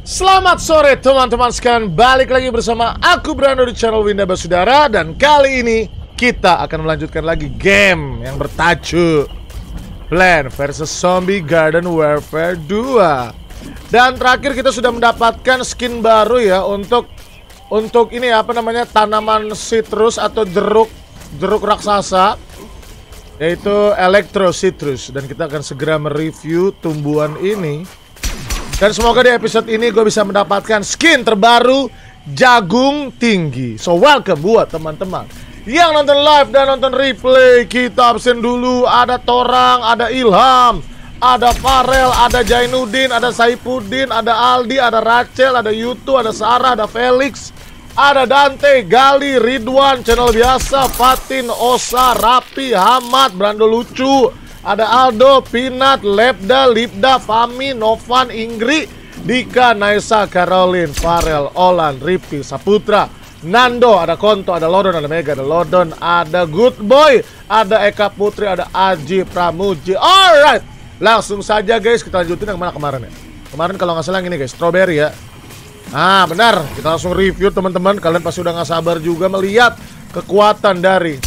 Selamat sore teman-teman sekalian, balik lagi bersama aku Brando di channel Winda Basudara. Dan kali ini kita akan melanjutkan lagi game yang bertajuk Plants vs Zombie Garden Warfare 2. Dan terakhir kita sudah mendapatkan skin baru ya untuk ini apa namanya, tanaman citrus atau jeruk raksasa, yaitu Electro Citrus. Dan kita akan segera mereview tumbuhan ini. Dan semoga di episode ini gue bisa mendapatkan skin terbaru jagung tinggi. So welcome buat teman-teman yang nonton live dan nonton replay. Kita absen dulu. Ada Torang, ada Ilham, ada Farel, ada Jainuddin, ada Saifuddin, ada Aldi, ada Rachel, ada Yutu, ada Sarah, ada Felix, ada Dante, Gali, Ridwan, channel biasa, Fatin, Osa, Rapi, Hamad, Brando Lucu, ada Aldo, Pinat, Lebda, Lipda, Fami, Novan, Ingri, Dika, Naisa, Caroline, Farel, Olan, Ripki, Saputra, Nando, ada Konto, ada Lodon, ada Mega, ada Lodon, ada Good Boy, ada Eka Putri, ada Aji Pramuji. Alright, langsung saja guys, kita lanjutin yang mana kemarin ya. Kemarin kalau nggak salah ini guys, strawberry ya. Ah benar, kita langsung review teman-teman. Kalian pasti udah nggak sabar juga melihat kekuatan dari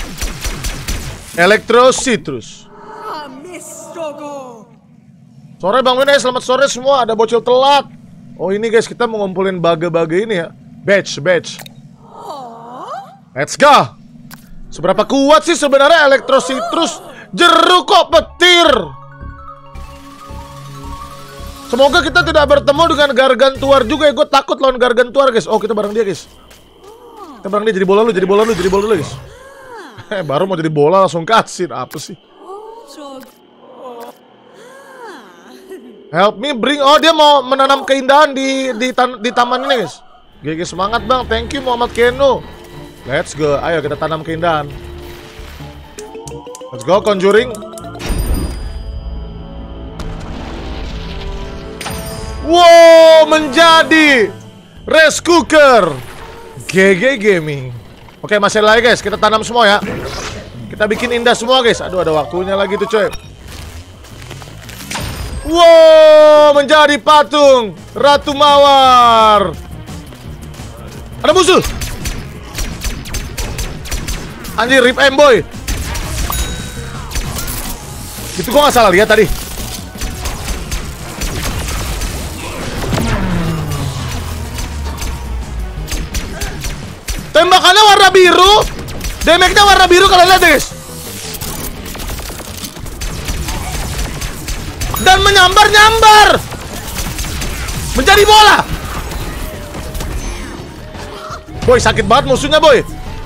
Electro Citrus. Sore Bang Wina, selamat sore semua. Ada bocil telat. Oh ini guys, kita mau ngumpulin bage-bage ini ya. Badge. Let's go. Seberapa kuat sih sebenarnya Electro Citrus? Jeruk kok petir. Semoga kita tidak bertemu dengan Gargantuar juga ya. Gue takut lawan Gargantuar guys. Oh kita bareng dia guys. Kita bareng dia, jadi bola dulu guys. Baru mau jadi bola langsung cutscene. Apa sih? Help me bring. Oh dia mau menanam keindahan di taman ini guys. GG semangat bang. Thank you Muhammad Keno. Let's go. Ayo kita tanam keindahan. Let's go Conjuring. Wow, menjadi rice cooker. GG Gaming. Oke masih ada lagi guys. Kita tanam semua ya. Kita bikin indah semua guys. Aduh ada waktunya lagi tuh coy. Wow, menjadi patung Ratu Mawar. Ada musuh. Anjir, rip aim boy. Itu gua nggak salah lihat tadi. Tembakannya warna biru. Damage-nya warna biru, kalian lihat guys. Dan menyambar-nyambar menjadi bola. Boy, sakit banget musuhnya boy.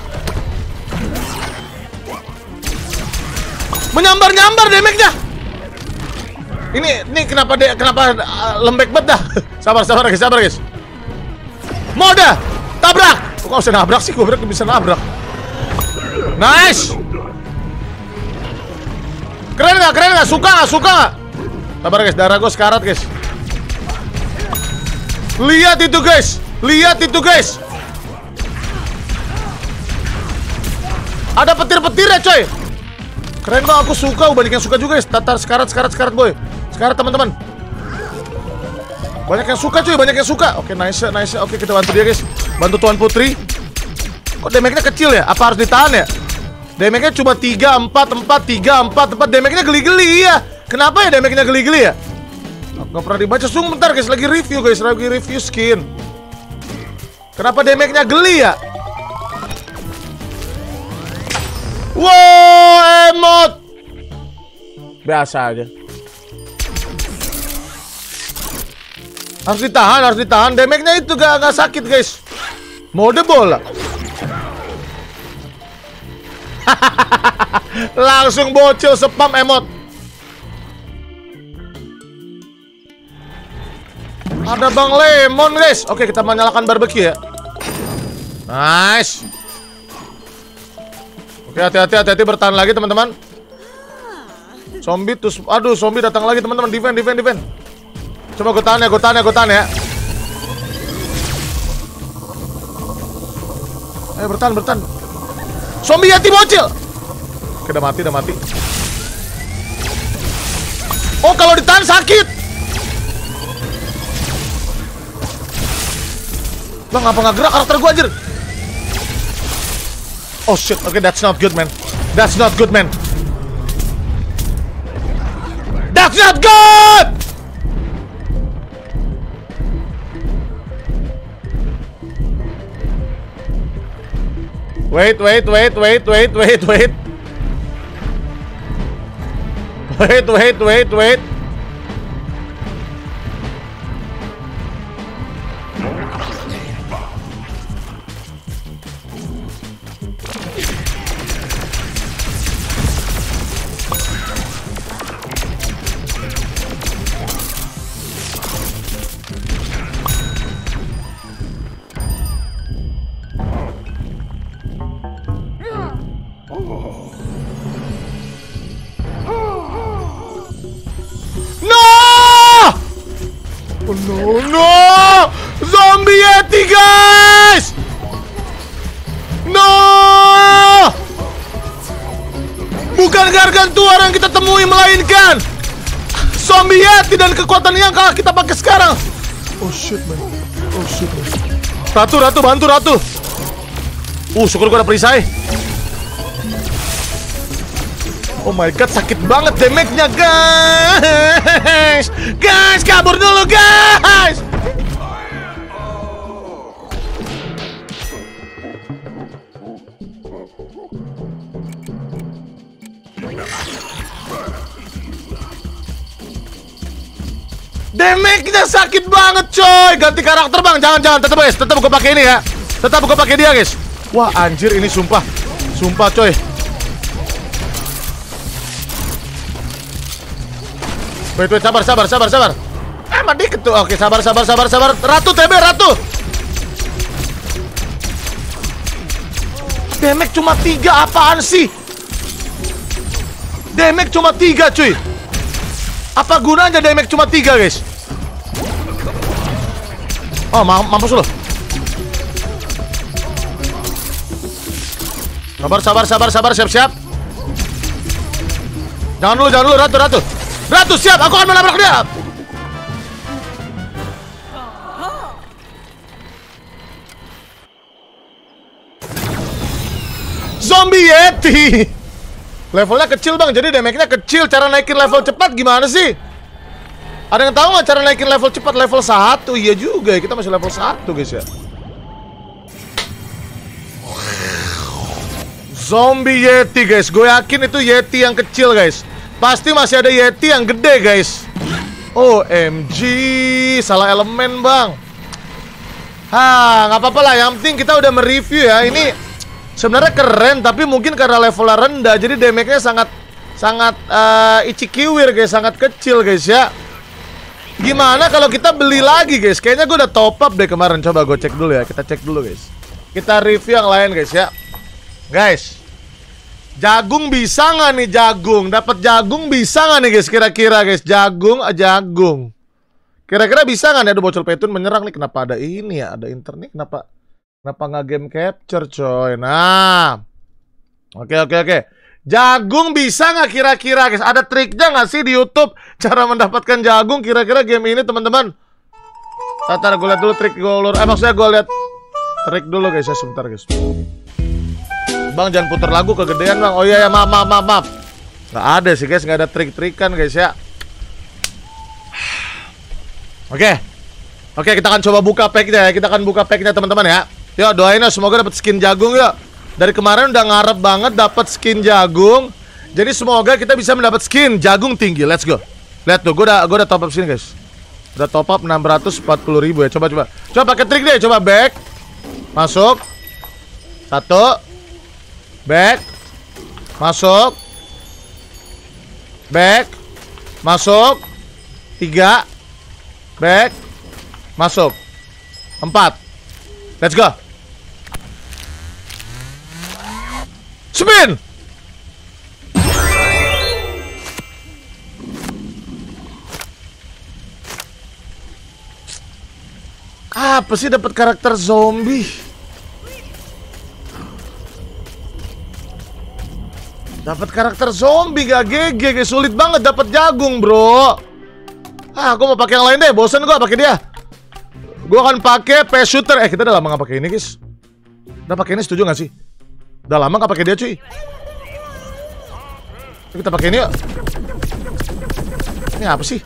Menyambar-nyambar damage-nya. Ini kenapa lembek banget dah. Sabar guys. Mode tabrak. Kok gak usah nabrak sih? Gue bisa nabrak. Nice. Keren gak? Suka gak? Sabar guys, darah gue sekarat guys. Lihat itu guys. Ada petir-petirnya coy. Keren banget, aku suka. Banyak yang suka juga guys. Tatar sekarat boy. Sekarat teman-teman. Banyak yang suka cuy, Oke nice. Oke kita bantu dia guys. Bantu Tuan Putri. Kok damage-nya kecil ya? Apa harus ditahan ya? Damage-nya cuma 3, 4. Damage-nya geli-geli ya. Kenapa ya damage-nya geli-geli ya? Gak pernah dibaca. Sungguh bentar guys, lagi review guys. Lagi review skin. Kenapa damage-nya geli ya? Wow, emot. Biasa aja. Harus ditahan. Damage-nya itu gak sakit guys. Mode bola. Langsung bocil spam emot. Ada Bang Lemon guys. Oke kita menyalakan barbecue ya. Nice. Oke hati-hati bertahan lagi teman-teman. Zombie tuh. Aduh zombie datang lagi teman-teman. Defend. Coba gue tahan ya. Ayo bertahan. Zombie hati bocil. Oke udah mati. Oh kalau ditahan sakit. Bang, apa nggak gerak karakter gua anjir? Oh shit, okay, that's not good man. That's not good man. That's not good! Wait. Wait. No! Zombie Yeti, guys! No! Bukan Gargantuar yang kita temui, melainkan Zombie Yeti dan kekuatan yang kita pakai sekarang. Oh shit, man. Ratu, bantu Ratu. Syukur gue ada perisai. Oh my god, sakit banget damage-nya, guys. Guys, kabur dulu, guys. Damage-nya sakit banget, coy. Ganti karakter, Bang. Jangan. Tetap gue pakai ini ya. Tetap gue pakai dia, guys. Wah, anjir, ini sumpah, coy. Wait, sabar. Mati ketu. Oke, sabar. Ratu TB, Ratu. Damage cuma 3, apaan sih? Damage cuma 3, cuy. Apa gunanya damage cuma 3, guys? Oh, mampus lo. Sabar, siap. Jangan dulu, Ratu, siap, aku akan menabrak dia. Zombie Yeti. Levelnya kecil, Bang, jadi damage-nya kecil. Cara naikin level cepat gimana sih? Ada yang tahu nggak cara naikin level cepat? Level 1, iya juga ya, kita masih level 1, guys ya. Zombie Yeti, guys. Gue yakin itu Yeti yang kecil, guys. Pasti masih ada Yeti yang gede, guys. OMG, salah elemen, Bang. Nggak apa-apa lah. Yang penting kita udah mereview ya. Ini sebenarnya keren, tapi mungkin karena levelnya rendah, jadi damage-nya sangat ichikiwir, guys. Sangat kecil, guys ya. Gimana kalau kita beli lagi, guys? Kayaknya gue udah top up deh kemarin. Coba gue cek dulu ya. Kita cek dulu, guys. Kita review yang lain, guys ya. Guys, jagung bisa nggak nih, jagung? Dapat jagung bisa nggak nih, guys? Kira-kira, guys, jagung. Kira-kira bisa nggak nih? Aduh, bocil petun menyerang nih. Kenapa ada ini ya? Ada internet. Kenapa nggak game capture, coy? Nah, oke. Jagung bisa nggak kira-kira, guys? Ada triknya nggak sih di YouTube cara mendapatkan jagung? Kira-kira game ini, teman-teman. Ntar gue lihat dulu trik gue. Maksudnya gue lihat trik dulu, guys ya. Sebentar, guys. Bang, jangan putar lagu kegedean, Bang. Oh iya, maaf. Nggak ada sih, guys. Nggak ada trik-trikan, guys ya. Oke, kita akan coba buka packnya ya. Kita akan buka packnya, teman-teman ya. Yuk, doain ya, semoga dapat skin jagung yuk. Dari kemarin udah ngarep banget dapat skin jagung. Jadi semoga kita bisa mendapat skin jagung tinggi. Let's go. Lihat tuh, gue udah top up sini, guys. Udah top up 640.000 ya. Coba pakai trik deh. Coba back. Masuk. 1. Back. Masuk. Back. Masuk. 3. Back. Masuk. 4. Let's go. Spin. Apa sih dapat karakter zombie? Dapat karakter zombie gak GG, guys. Sulit banget dapat jagung, bro. Aku mau pakai yang lain deh. Bosan gua pakai dia. Gue akan pakai PS shooter. Kita udah lama nggak pakai ini, guys. Udah pakai ini, setuju nggak sih? Udah lama nggak pakai dia, cuy. Kita pakai ini yuk. Ini apa sih?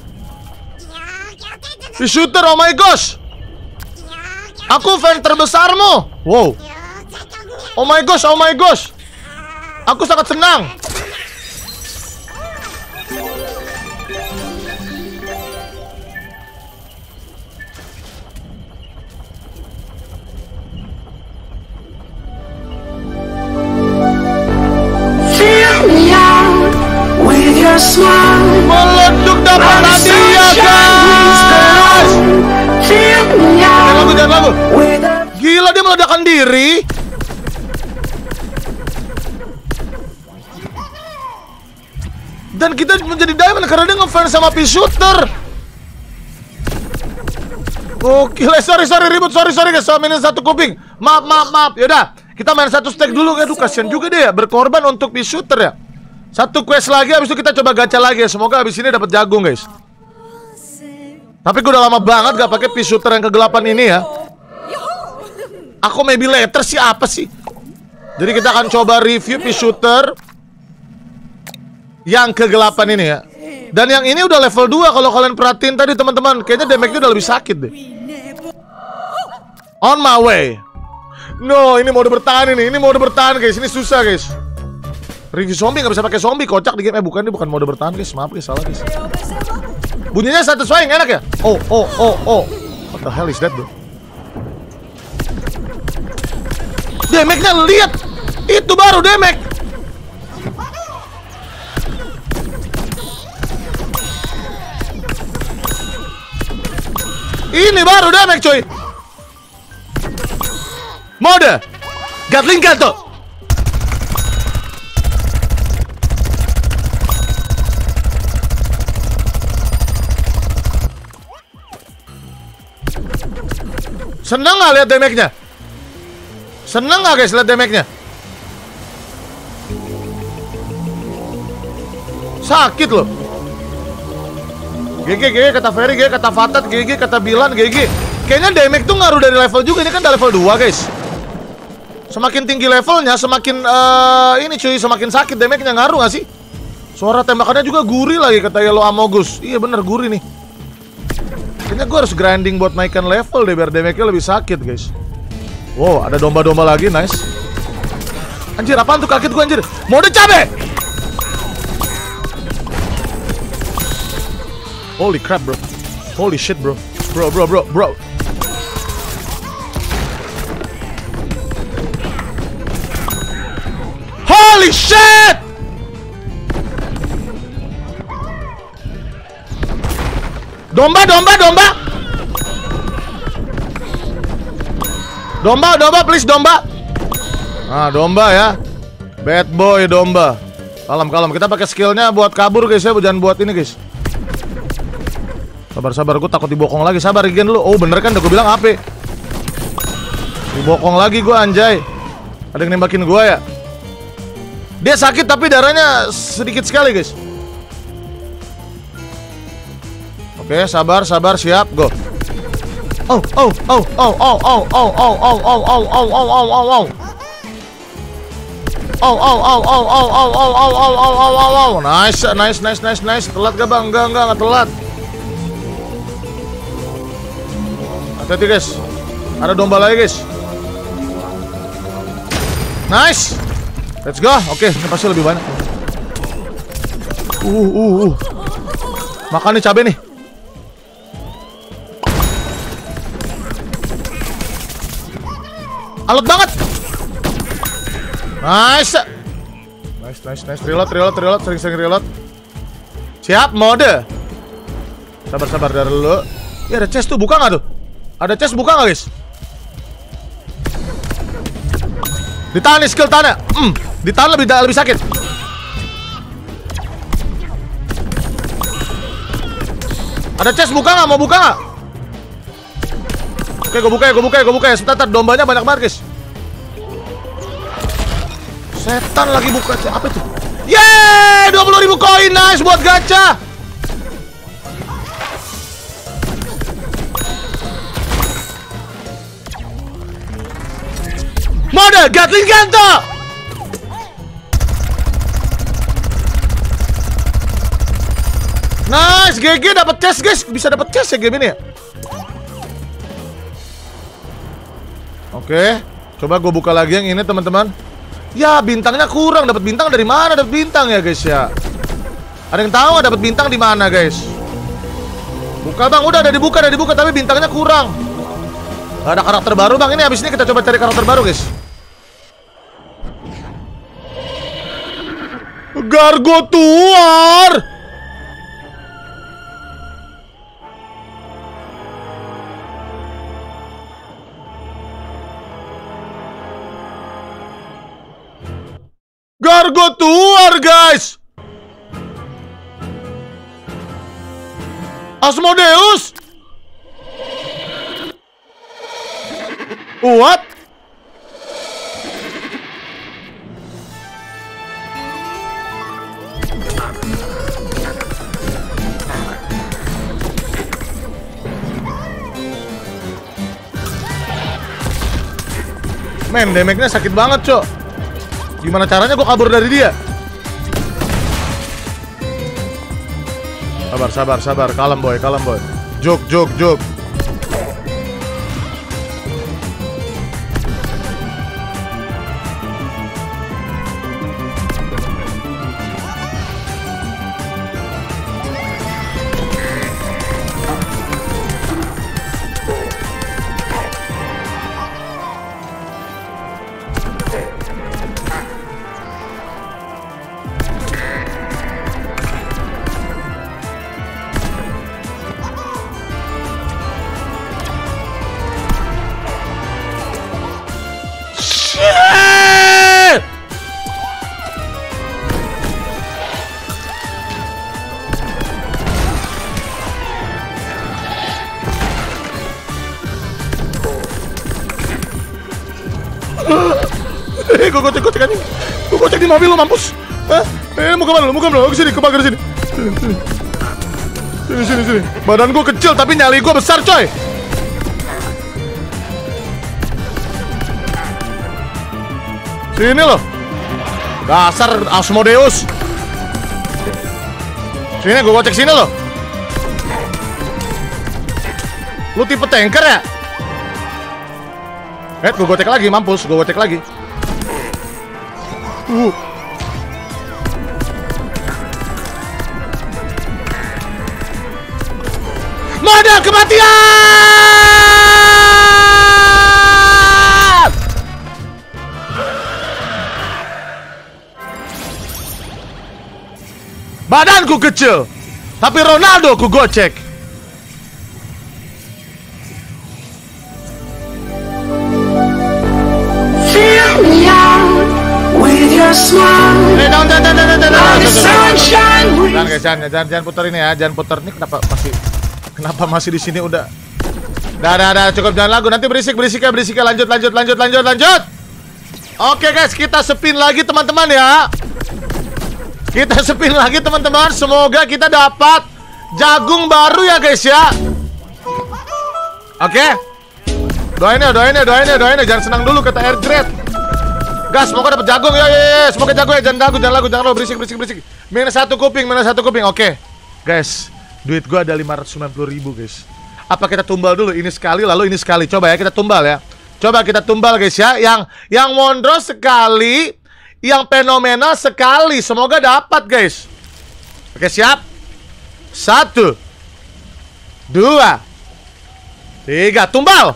PS shooter, oh my gosh. Aku fan terbesarmu. Wow. Oh my gosh, oh my gosh. Aku sangat senang. Meleduk dapat hadiah, guys. Jangan lagu. Gila, dia meledakkan diri. Dan kita menjadi diamond karena dia ngefans sama PS shooter. Oke, sorry ribut, sorry guys, mainin satu kuping. Maaf. Yaudah, kita main satu stack dulu. Aduh, kasihan juga dia berkorban untuk PS shooter ya. Satu quest lagi, habis itu kita coba gacha lagi ya. Semoga habis ini dapat jagung, guys. Tapi gue udah lama banget gak pakai PS shooter yang kegelapan ini ya. Aku maybe later sih, apa sih? Jadi kita akan coba review PS shooter yang kegelapan ini ya. Dan yang ini udah level 2 kalau kalian perhatiin tadi teman-teman. Kayaknya damage-nya udah lebih sakit deh. On my way. No, ini mode bertahan ini. Ini mode bertahan, guys. Ini susah, guys. Review zombie nggak bisa pakai zombie, kocak di game. Bukan, ini bukan mode bertahan, guys. Maaf, guys, salah, guys. Bunyinya satisfying, enak ya? Oh. What the hell is that, bro? Damage-nya lihat. Itu baru damage. Ini baru damage, coy. Mode Gatling Gun tuh. Seneng gak lihat damage-nya? Seneng gak guys lihat damage-nya? Sakit loh. GG kata Ferry, GG kata Fatat, GG kata Bilan, GG. Kayaknya damage tuh ngaruh dari level juga. Ini kan udah level 2 guys. Semakin tinggi levelnya, semakin ini cuy, semakin sakit damage-nya. Ngaruh gak sih? Suara tembakannya juga gurih lagi kata Yellow Amogus. Iya bener gurih nih. Kayaknya gue harus grinding buat naikkan level deh biar damage-nya lebih sakit guys. Wow, ada domba-domba lagi, nice. Anjir, apaan tuh, kaget gue anjir. Mode cabe. Holy crap bro. Holy shit bro. Bro. Holy shit. Domba. Domba, please domba. Ah, domba ya. Bad boy domba. Kalem. Kita pakai skillnya buat kabur guys ya, jangan buat ini guys. Sabar, gue takut dibokong lagi. Sabar, regen dulu. Oh bener kan, udah gue bilang AP. Dibokong lagi gue anjay. Ada yang nembakin gue ya. Dia sakit tapi darahnya sedikit sekali guys. Oke, sabar, siap, go. Oh. Nice. Telat gak bang? Enggak telat. Hati-hati guys. Ada domba lagi guys. Nice. Let's go. Oke, ini pasti lebih banyak. Makan nih cabai nih. Alot banget. Nice. Reload. Sering reload. Siap, mode. Sabar dari dulu. Ya ada chest tuh, buka nggak tuh? Ada chest buka nggak guys? Ditahan nih skill tanah. Ditahan lebih sakit. Ada chest buka nggak? Mau buka nggak? Oke, gue buka ya. Sebentar, dombanya banyak banget guys. Setan lagi buka. Apa itu? Yeay, 20.000 koin, nice buat gacha. Mode Gatling gun tuh. Nice, GG dapat chest guys. Bisa dapat chest ya game ini ya. Oke, coba gue buka lagi yang ini teman-teman. Ya bintangnya kurang. Dapat bintang dari mana? Dapat bintang ya guys ya. Ada yang tahu dapat bintang di mana guys? Buka bang, udah dibuka tapi bintangnya kurang. Gak ada karakter baru bang. Ini habis ini kita coba cari karakter baru guys. Gargotuar. Gargotuar guys. Asmodeus. What? Men, damage-nya sakit banget, Cok. Gimana caranya gue kabur dari dia? Sabar. Kalem boy. Jog. Gue gocek di mobil lo mampus. Mau kemana lo? Kesini, ke pagar sini. Sini. Badan gue kecil tapi nyali gue besar coy. Sini lo. Dasar Asmodeus. Sini gue gocek sini lo. Lu tipe tanker ya? Gue gocek lagi, mampus. Gue gocek lagi. Mode kematian! Badanku kecil, tapi Ronaldo ku gocek. Jangan putar ini ya, jangan putar ini. Kenapa masih di sini udah? Dah, cukup jangan lagu. Nanti berisik ya. Lanjut. Oke guys, kita spin lagi teman-teman ya. Semoga kita dapat jagung baru ya guys ya. Oke. Doain ya. Jangan senang dulu kata air grade. Gas, semoga dapat jagung ya. Semoga jagung ya. Jangan lagu. Berisik. Minus satu kuping. Oke. Guys, duit gua ada 590.000 guys. Apa kita tumbal dulu ini sekali lalu ini sekali? Coba ya kita tumbal ya. Guys ya. Yang Mondro sekali, yang fenomenal sekali. Semoga dapat guys. Oke, siap. 1 2 3, tumbal.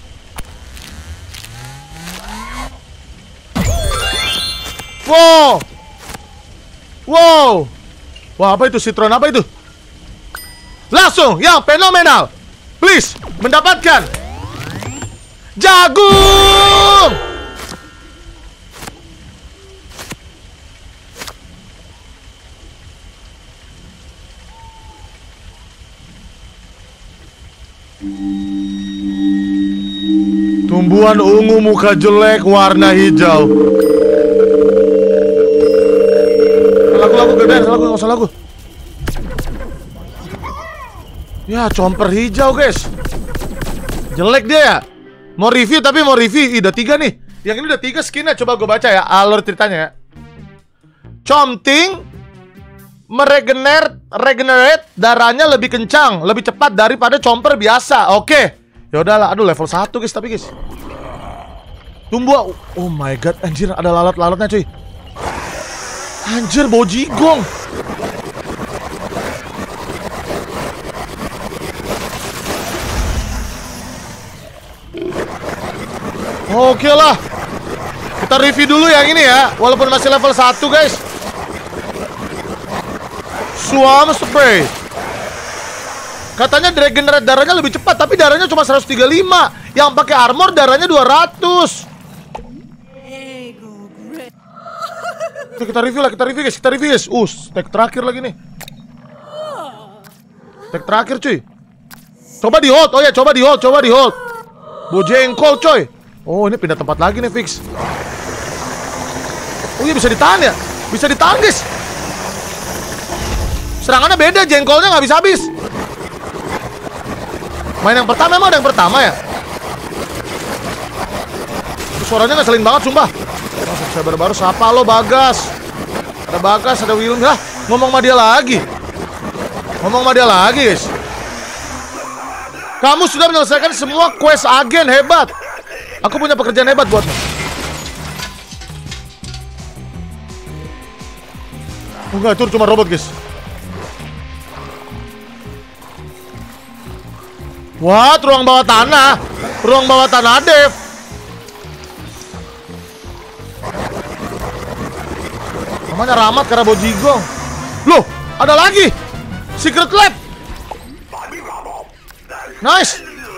Wow. Wah, apa itu? Citron apa itu? Langsung yang fenomenal. Please, mendapatkan jagung. Tumbuhan ungu muka jelek warna hijau. Lagu gede, nggak usah lagu. Ya, comper hijau guys. Jelek dia ya. Mau review, udah 3 nih. Yang ini udah 3 skinnya. Coba gue baca ya alur ceritanya ya. Chomting regenerate darahnya lebih kencang, lebih cepat daripada Chomper biasa. Oke. Ya udahlah, aduh level 1 guys tapi guys. Tumbuh. Oh my god, anjir ada lalat-lalatnya cuy. Anjir bau jigong. Oke lah. Kita review dulu yang ini ya. Walaupun masih level 1 guys. Swarm Spray. Katanya regenerate darahnya lebih cepat, tapi darahnya cuma 135. Yang pakai armor darahnya 200. Kita review guys, kita review guys. Tag terakhir lagi nih. Tag terakhir cuy. Coba di hold, oh ya coba di hold. Bojengkol coy. Oh ini pindah tempat lagi nih fix. Oh iya bisa ditahan ya? Bisa ditahan guys. Serangannya beda, jengkolnya nggak bisa habis. Main yang pertama emang ada yang pertama ya? Suaranya ngeselin banget sumpah. Sabar baru siapa lo Bagas? Ada Bagas, ada Wilm lah. Ngomong sama dia lagi guys. Kamu sudah menyelesaikan semua quest agen, hebat. Aku punya pekerjaan hebat buatmu. Oh enggak, itu cuma robot guys. What? Ruang bawah tanah. Ruang bawah tanah Dev. Namanya Ramat karena bojigong. Loh, ada lagi. Secret Lab. Nice.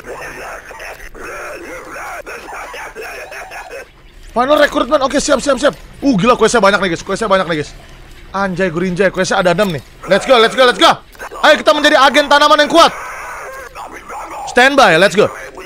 Final recruitment. Oke, siap. Gila questnya banyak nih guys. Anjay gurinjay, questnya ada 6 nih. Let's go. Ayo kita menjadi agen tanaman yang kuat. Standby, let's go.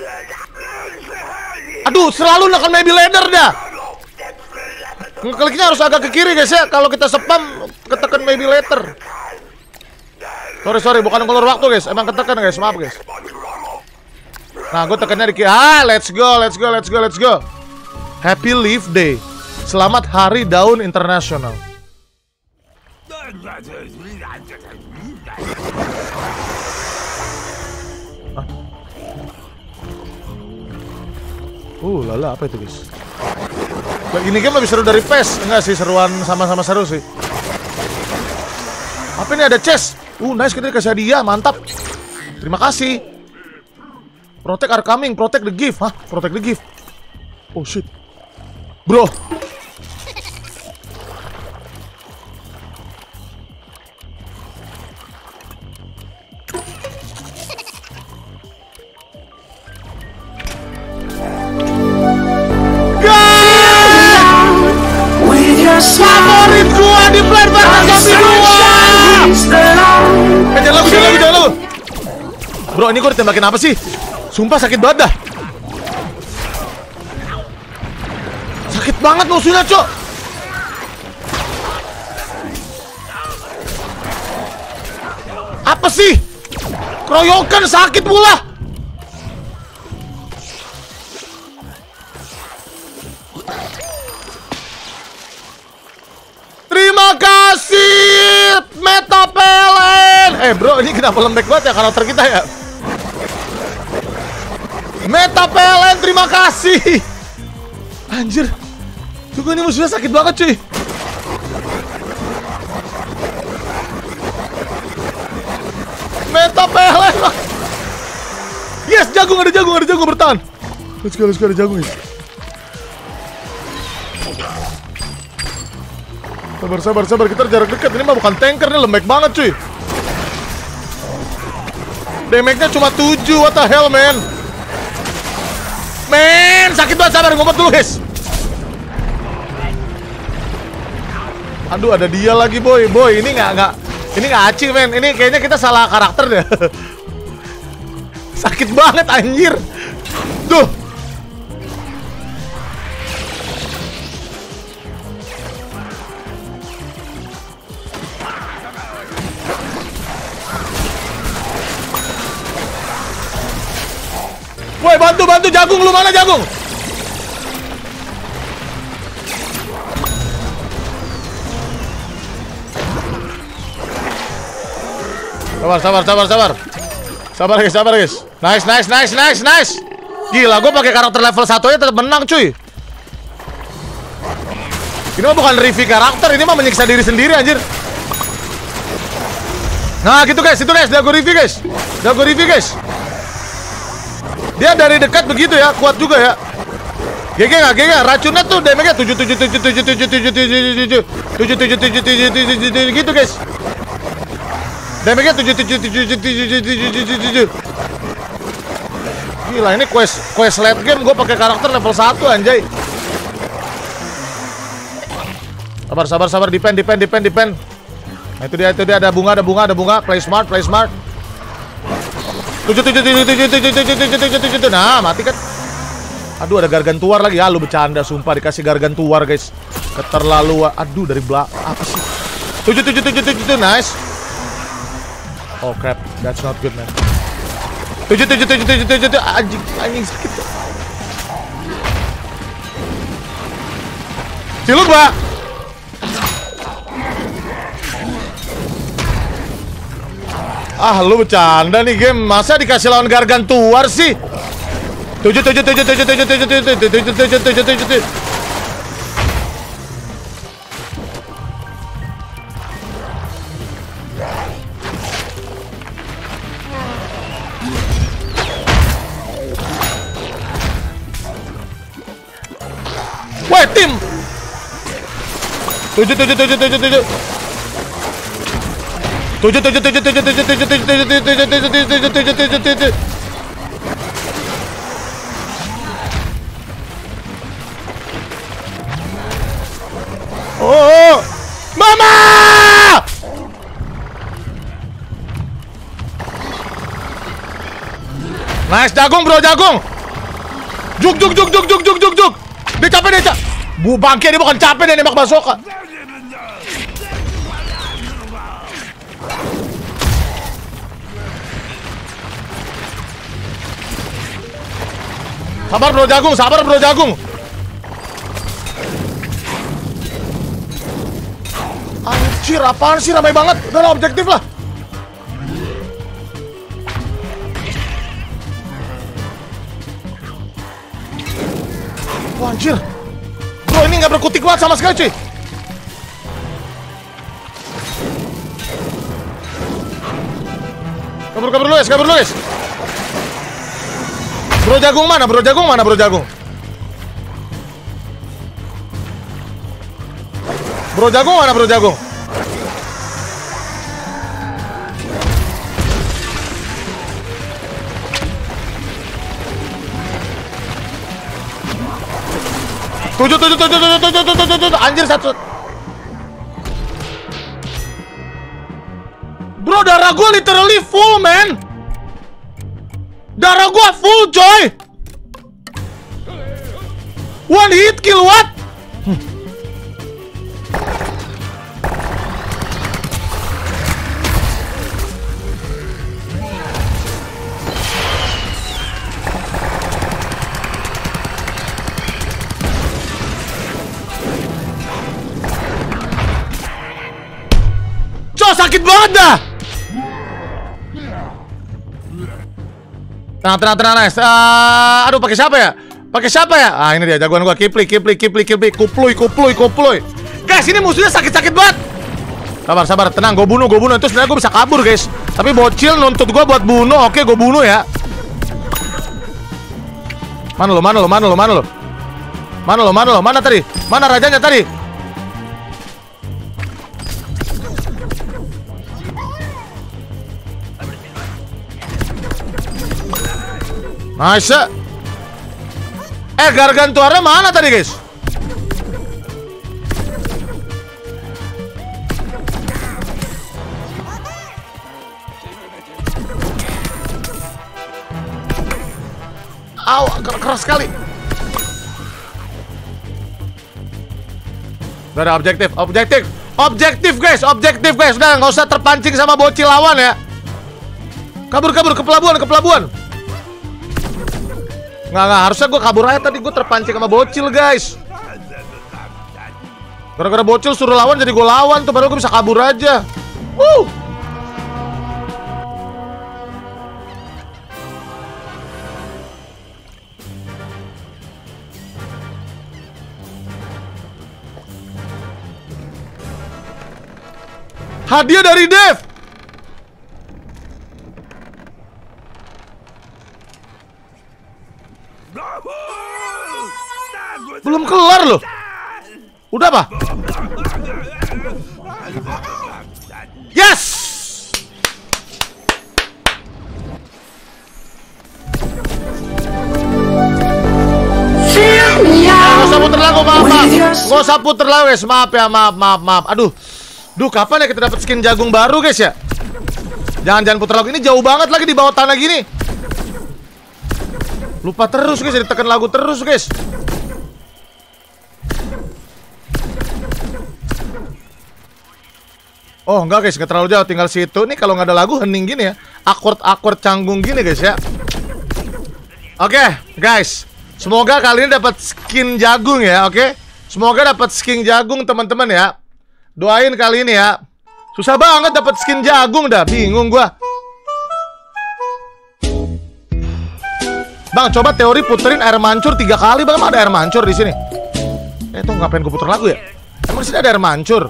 Aduh, selalu nekan maybe ladder dah. Kliknya harus agak ke kiri guys ya. Kalau kita spam, ketekan maybe ladder. Sorry, bukan ngelur waktu guys. Emang ketekan guys, maaf guys. Nah, gue tekannya di kiri. Let's go. Happy Leaf Day. Selamat Hari Daun Internasional. Lala apa itu guys? Ini game lebih seru dari PES. Enggak sih, seruan sama-sama seru sih. Apa ini ada chest? Nice, kita dikasih hadiah, mantap. Terima kasih. Protect are coming, protect the gift. Protect the gift. Oh shit. Bro. Favorit gua di Plants vs Zombies 2. Jangan lagu. Bro, ini gua ditembakin apa sih? Sumpah sakit banget dah. Sakit banget musuhnya, Cok. Apa sih? Keroyokan sakit pula. Terima kasih Metapelen. Bro, ini kenapa lembek banget ya karakter kita ya? Metapelen, terima kasih. Anjir. Juga ini musuhnya sakit banget cuy. Metapelen. Yes, jagung, ada jagung bertahan. Let's go, ada jagung guys. Sabar, kita jarak dekat. Ini mah bukan tanker, ini lembek banget cuy. Damage-nya cuma 7, what the hell man. Sakit banget, sabar, ngumpet dulu guys. Aduh, ada dia lagi boy, ini nggak aci men. Ini kayaknya kita salah karakter deh. Sakit banget anjir. Tuh. Woi, bantu jagung, lu mana jagung? Sabar guys. Nice. Gila, gue pakai karakter level 1 aja tetap menang, cuy. Ini mah bukan review karakter, ini mah menyiksa diri sendiri, anjir. Nah, gitu guys, itu guys, udah gue review guys. Dia dari dekat begitu ya, kuat juga ya. GG nggak? Racunnya tuh damage-nya 7 gitu guys. Damage-nya 7. Gila, ini quest late game gue pakai karakter level 1, anjay. Sabar, defend. Nah, itu dia ada bunga. Play smart. 7. Nah, mati kan. Aduh, ada gargantuar lagi. Ya, lu bercanda, sumpah dikasih gargantuar, guys. Keterlaluan. Aduh, dari belakang. Apa sih? 7. Nice. Oh crap, that's not good, man. 7. Anjing sakit. Ciluk, Mbak. Ah, lu bercanda nih game. Masa dikasih lawan gargantuar sih? 7. Woi, tim. 7. Oh, mama! Nice, jagung bro, jagung. Juk. Dia capek. Bu bangke, dia bukan capek, dia nembak basoka. Sabar bro jagung. Anjir, apaan sih, ramai banget. Udah lah, objektif lah. Wah, anjir. Bro, ini nggak berkutik banget sama sekali, cuy. Kabur dulu, guys. Bro jagung mana? Bro jagung? Tujuh. Anjir, satu. Bro, darah gue literally full, man. Darah gua full, coy. One hit kill, what? Cok, sakit banget dah. Tenang, nice. Aduh, pakai siapa ya? Ah, ini dia jagoan gua, Kipli. Kupluy. Guys, ini musuhnya sakit banget. Sabar, tenang, gua bunuh. Itu sebenarnya gua bisa kabur, guys. Tapi bocil nuntut gua buat bunuh. Oke, gua bunuh ya. Mana lo? Mana tadi? Mana rajanya tadi? Nice. Gargantuarnya mana tadi, guys? Au, keras sekali. Udah ada objektif guys. Udah, nggak usah terpancing sama bocil lawan ya. Kabur ke pelabuhan. Nggak, harusnya gue kabur aja, tadi gue terpancing sama bocil, guys. Gara-gara bocil suruh lawan, jadi gue lawan tuh, baru gue bisa kabur aja. Hadiah dari Dev. Belum kelar loh. Udah apa? Yes. Gak usah puter lagu, maaf. Gak usah puter lagu guys, maaf ya, maaf. Aduh, kapan ya kita dapat skin jagung baru guys ya? Jangan puter lagu, ini jauh banget lagi di bawah tanah gini. Lupa terus guys, ditekan lagu terus guys. Oh enggak guys, nggak terlalu jauh, tinggal situ. Nih kalau nggak ada lagu hening gini ya, akord canggung gini guys ya. Oke guys, semoga kali ini dapat skin jagung ya, oke? Semoga dapat skin jagung teman-teman ya. Doain kali ini ya. Susah banget dapat skin jagung dah, bingung gua. Bang, coba teori puterin air mancur 3 kali, Bang. Ada air mancur di sini. Tuh ngapain gua puter lagu ya? Emang sini ada air mancur?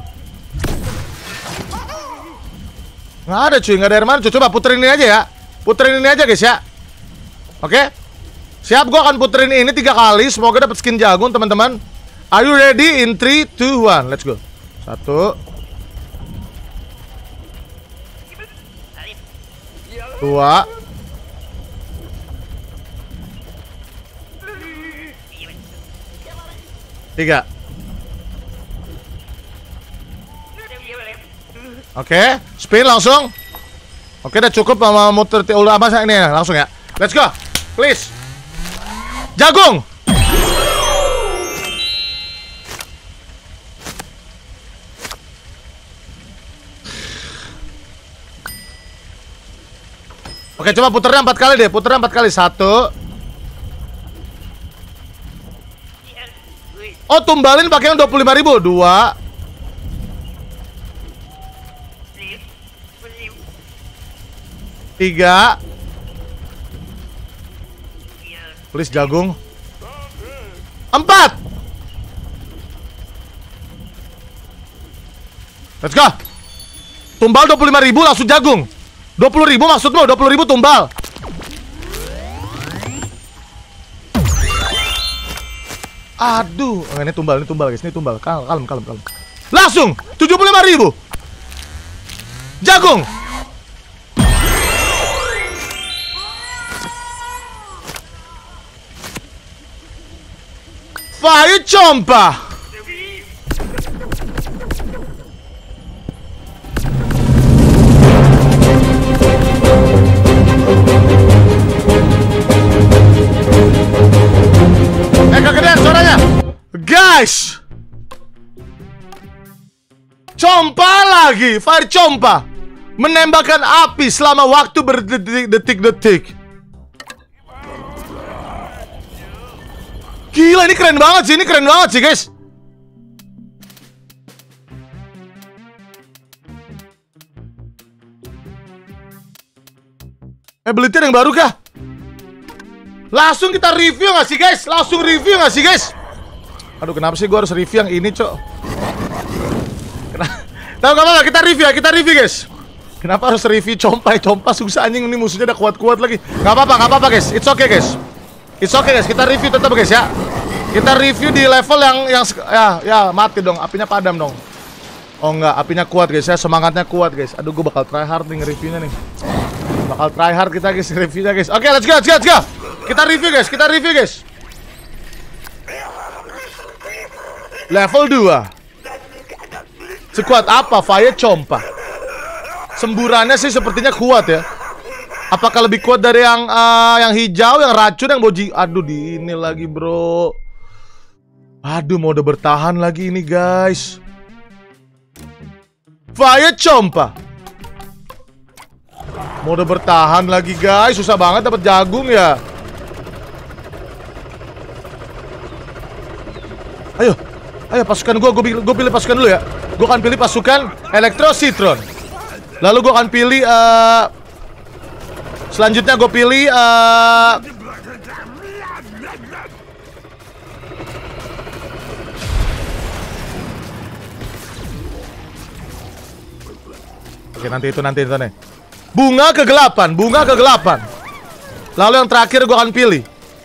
Nggak ada cuy, nggak ada air mancur. Coba puterin ini aja ya. Puterin ini aja guys ya. Oke? Siap, gua akan puterin ini 3 kali. Semoga dapat skin jagung teman-teman. Are you ready? In 3, 2, 1, let's go. 1 2 3. Oke, spin langsung. Oke, udah cukup sama muter ulah masa ini ya, langsung ya. Let's go. Please. Jagung. Oke, coba puternya 4 kali deh. Puternya 4 kali. 1. Oh, tumbalin pakai yang 25.000. 2. 3. Please jagung. 4. Let's go. Tumbal 25.000 langsung jagung. 20.000 maksudmu? 20.000 tumbal. Aduh, ini tumbal guys, ini tumbal. Kalem. Langsung 75.000. Jagung. Fire Chompa. Kegedean suaranya. Guys. Chompa lagi, Fire Chompa. Menembakkan api selama waktu berdetik-detik. Gila, ini keren banget sih, guys. Ability yang baru kah? Langsung kita review nggak sih, guys? Aduh, kenapa sih gua harus review yang ini, Cok? Tahu gak apa-apa, kita review, guys. Kenapa harus review Chompa susah anjing, ini musuhnya udah kuat-kuat lagi. Gak apa-apa, guys. It's okay, guys. Kita review tetap, guys ya. Kita review di level yang ya mati dong, apinya padam dong. Oh enggak, apinya kuat, guys ya. Semangatnya kuat, guys. Aduh, gue bakal try hard nih nge-reviewnya nih. Bakal try hard kita, guys, reviewnya, guys. Oke, let's go. Kita review, guys. Level 2. Sekuat apa Fire Chompa? Semburannya sih sepertinya kuat ya. Apakah lebih kuat dari yang hijau, yang racun, yang boji? Aduh, di ini lagi, bro. Aduh, mode bertahan lagi ini, guys. Fire Chompa. Mode bertahan lagi, guys. Susah banget dapat jagung ya. Ayo pasukan gue pilih pasukan dulu ya. Gue akan pilih pasukan Electro Citron. Lalu gue akan pilih selanjutnya gue pilih Oke, nanti itu nih. Bunga kegelapan. Lalu yang terakhir gue akan pilih.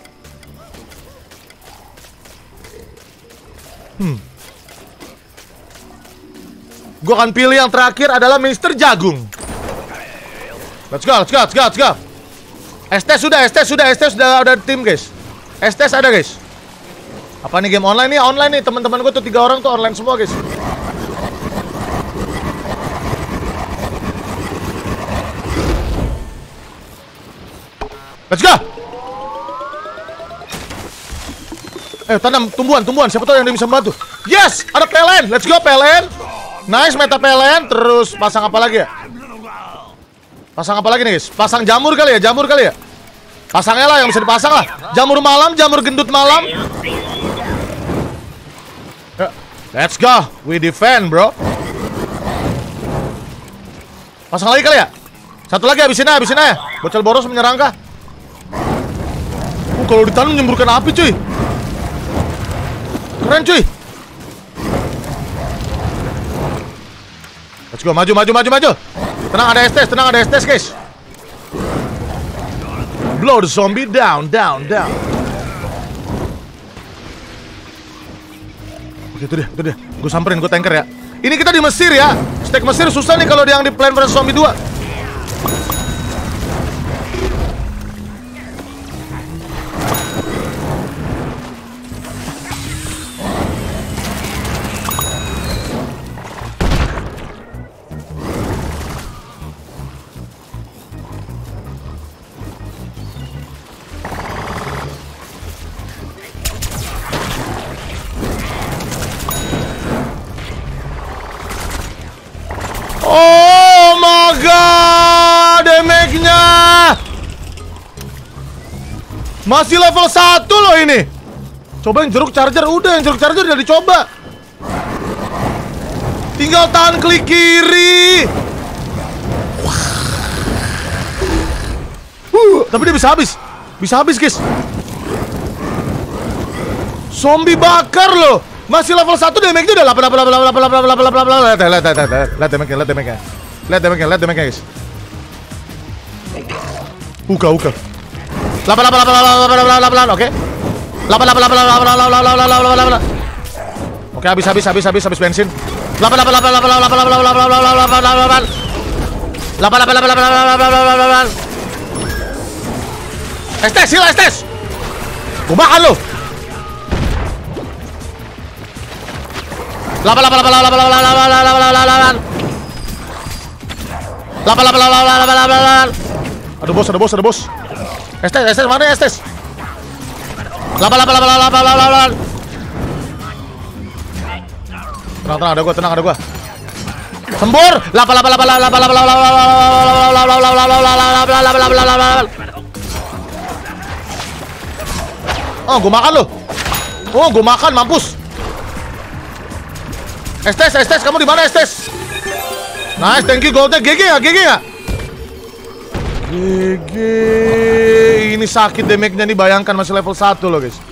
Gue akan pilih yang terakhir adalah Mr. Jagung. Let's go. Estes sudah ada tim, guys. Estes ada, guys. Apa nih, game online nih? Teman-teman gue tuh 3 orang tuh online semua, guys. Let's go. Tanam tumbuhan. Siapa tahu yang bisa membantu. Yes, ada PLN. Let's go PLN. Nice, meta PLN. Terus pasang apa lagi ya? Pasang apa lagi nih, guys? Pasang jamur kali ya? Pasangnya lah yang bisa dipasang lah. Jamur malam, jamur gendut malam. Let's go. We defend, bro. Pasang lagi kali ya? Satu lagi habisin aja. Bocil boros menyerang kah? Kalau ditanam menyemburkan api, cuy. Keren, cuy. Let's go, maju. Tenang, ada estes, guys. Blow the zombie down. Oke, itu dia. Gue samperin, gue tanker ya. Ini kita di Mesir ya. Stek Mesir susah nih kalau yang di Plants vs Zombie 2. Oh my god, damage-nya masih level 1 loh ini. Coba yang jeruk charger, udah dicoba. Tinggal tahan klik kiri. Tapi dia bisa habis guys. Zombie bakar loh. Masih level 1 damage-nya udah 8. Lihat damage-nya guys. Uka. 8. Oke. 8. Oke, habis bensin. 8. Estes. Gua makan lo. 8. Ada bos. Estes mana Estes? 8. Tenang, ada gua. Sembur. 8. Oh, gua makan lo. Oh, gua makan, mampus. Estes, kamu di mana Estes? Nice, thank you goldnya. GG nggak? GG. Ini sakit damage-nya nih, bayangkan masih level 1 loh guys.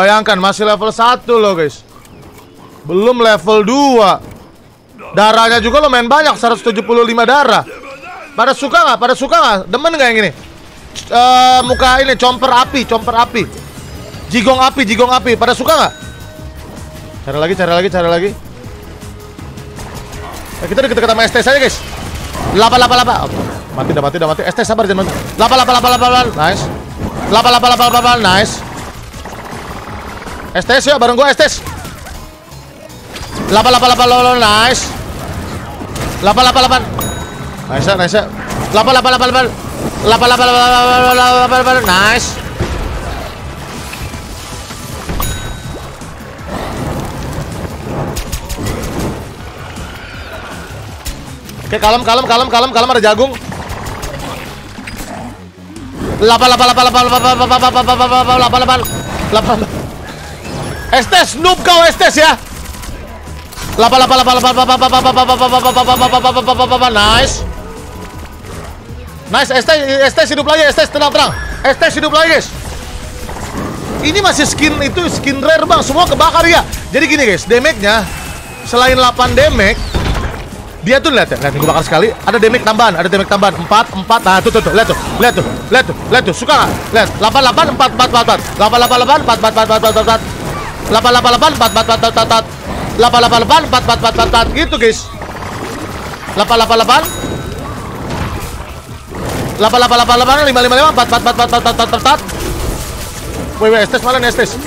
Belum level 2. Darahnya juga lumayan banyak, 175 darah. Pada suka nggak? Demen nggak yang ini? Muka ini, chomper api. Jigong api. Pada suka nggak? Cari lagi. Kita deket sama Estes aja guys. 8. Mati. Estes sabar jangan mati. 8. Nice. 8. Nice. Estes ya bareng gua Estes. 8. Nice. 8. Nice. 8. Nice. Oke, kalem ada jagung. 8. Estes, noob kau Estes ya. 8. Nice, Estes hidup lagi, Estes tenang. Estes hidup lagi, guys. Ini masih skin rare, Bang. Semua kebakar ya. Jadi gini, guys, damage-nya selain 8 damage, Dia tuh lihat gue bakar sekali, ada damage tambahan, 4, nah tuh, lihat tuh, suka nggak? Lihat, 88, 4, 888, 888, 4, gitu guys. 888, 555, 4. Wait, estes malah nih, estes.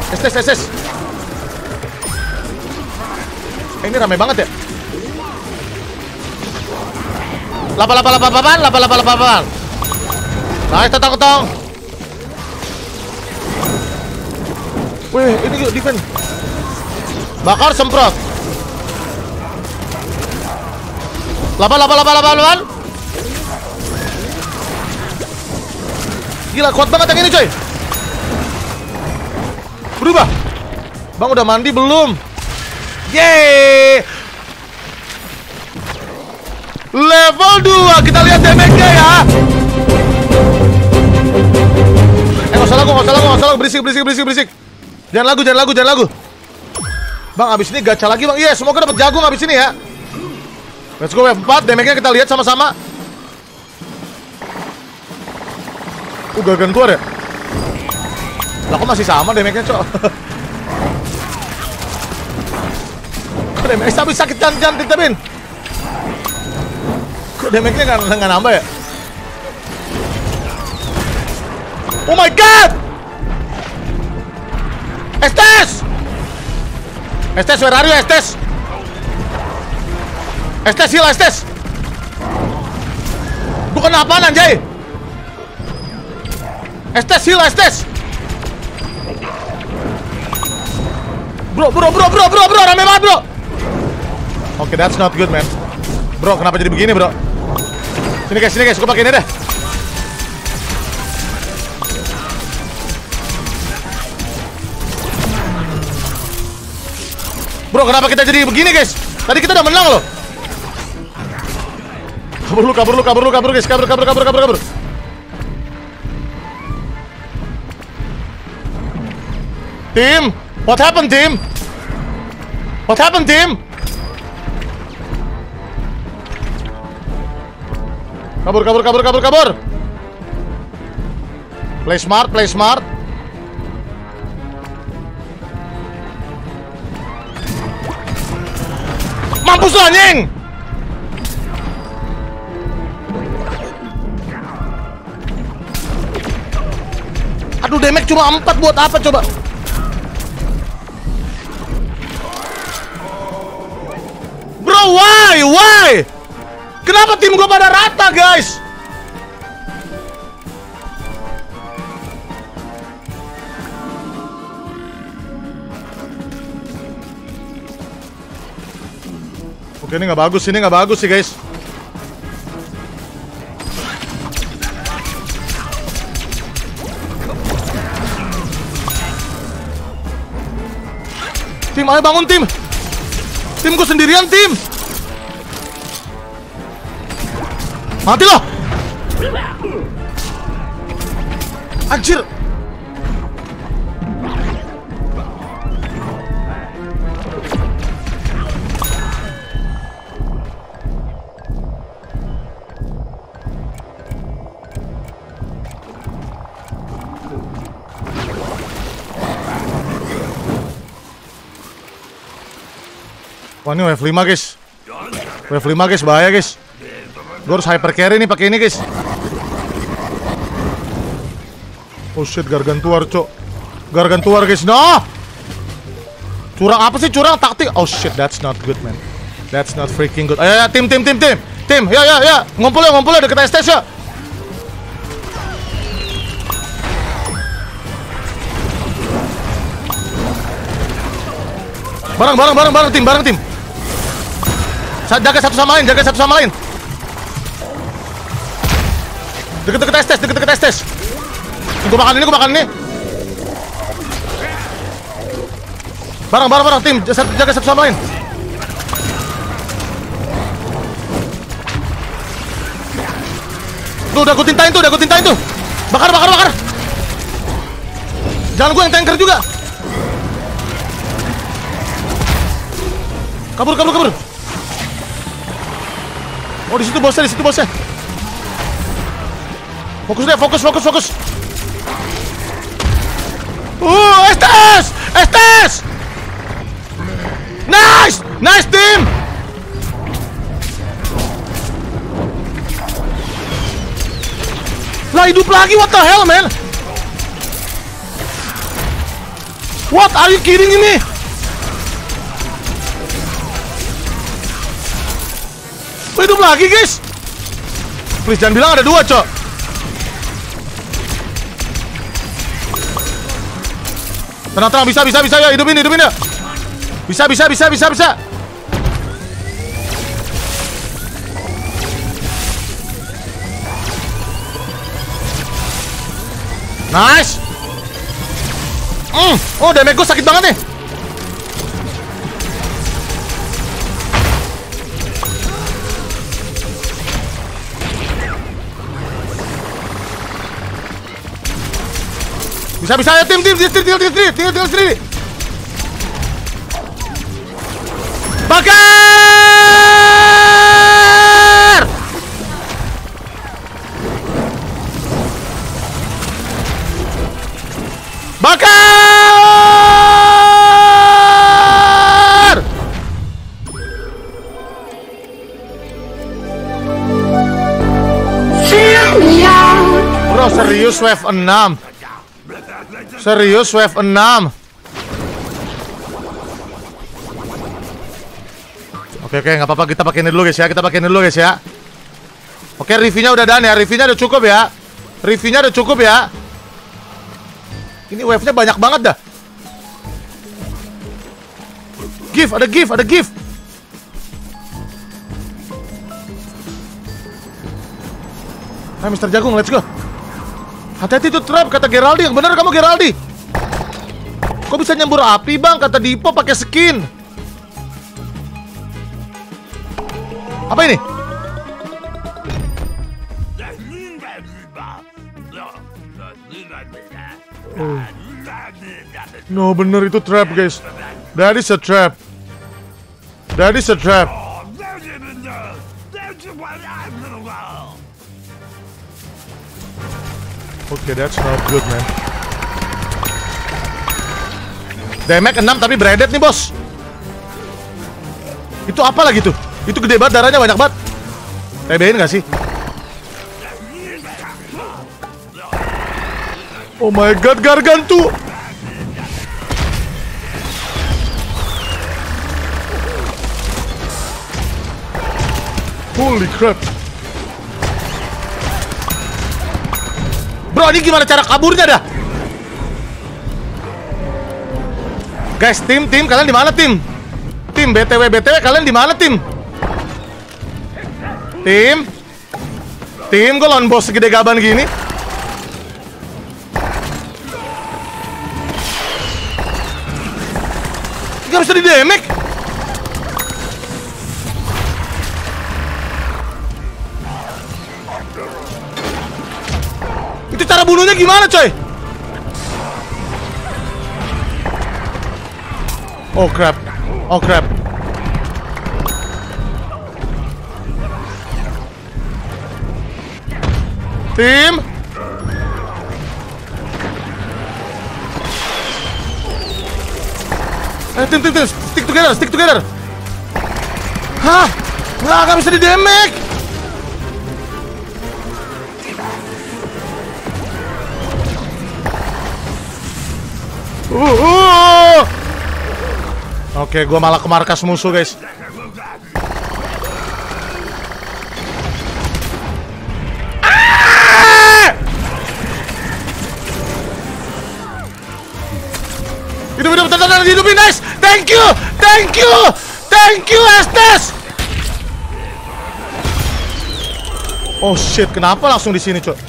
Ini ramai banget ya. 888. Nice, tetang. Wih, ini yuk defense. Bakar, semprot. 8. Gila, kuat banget yang ini coy. Berubah. Bang udah mandi belum? Yeay. Level 2, kita lihat damage-nya ya. Nggak salah, berisik. Jangan lagu. Bang, abis ini gacha lagi bang. Iya, semoga dapat jagung abis ini ya. Let's go wave 4, damage-nya kita lihat sama-sama. Gargantuar ya? Lah kok masih sama damage-nya, cok? Kok damage tapi sakit jangan ditebin. Kok damage-nya nggak nambah ya? Oh my god! Estes, where are you, Estes? Heal, Estes. Bukan apaan anjay? Estes, heal, Estes. Bro, rame banget bro. Oke, that's not good man. Bro, kenapa jadi begini bro? Sini guys, gue pakai ini deh. Bro, kenapa kita jadi begini guys? Tadi kita udah menang loh. Kabur guys, kabur. Team, what happened team? Kabur. Play smart. Mampus lo anjing. Aduh, damage cuma 4 buat apa coba? Bro, why? Kenapa tim gua pada rata, guys? Oke, ini nggak bagus sih, guys. Tim, ayo bangun tim. Tim gue sendirian, tim. Mati loh. Anjir. Wah, ini wave 5 guys. Wave 5 guys, bahaya guys. Gue harus hyper carry nih pakai ini guys. Oh shit, gargantuar cok. Gargantuar guys, no. Curang apa sih, curang taktik. Oh shit, that's not good man. That's not freaking good. Ayo, tim. Ya. Ngumpul ya deket STS ya. Bareng tim. Jaga satu sama lain. Deket STS. Gue makan ini. Bareng tim, jaga satu sama lain. Tuh, udah gue tintain tuh. Bakar. Jangan gue yang tanker juga. Kabur. Oh, di situ bosnya, di situ bosnya. Fokus deh, fokus. Estes! Estes! Nice! Nice, team! Lah, hidup lagi, what the hell, man? What are you kidding me? Hidup lagi, guys. Please, jangan bilang ada dua, cok. Tenang, bisa, ya, hidupin ya. Bisa. Nice. Oh, damage gue sakit banget nih. Bisa ya, tim tinggal sendiri. Bakar! Bro, serius wave 6. Serius wave 6. Oke, nggak apa-apa, kita pakai ini dulu guys ya. Oke, reviewnya udah done ya, reviewnya udah cukup ya. Ini wave-nya banyak banget dah. Ada gift. Nah, Mr. Jagung, let's go. Hati-hati tuh trap, kata Geraldi. Yang bener kamu, Geraldi. Kok bisa nyembur api, bang? Kata Dipo pakai skin. Apa ini? No, bener itu trap, guys. That is a trap. Okay, that's not good, man. Damage 6 tapi breaded nih, bos. Itu apa lagi tuh? Itu gede banget, darahnya banyak banget. TB-in gak sih? Oh my god, Gargantu. Holy crap. Bro, ini gimana cara kaburnya dah? Guys, tim, kalian di mana, tim? Tim, BTW kalian di mana, tim? Tim, gue lawan bos segede gaban gini. Gak bisa di-damage. Itu cara bunuhnya gimana, coy? Oh crap. Tim, tim, stick together. Hah? Nggak bisa di-damage. Oke, gua malah ke markas musuh, guys. Hidupin, nice. Thank you, Estes. Oh shit, kenapa langsung di sini, coy?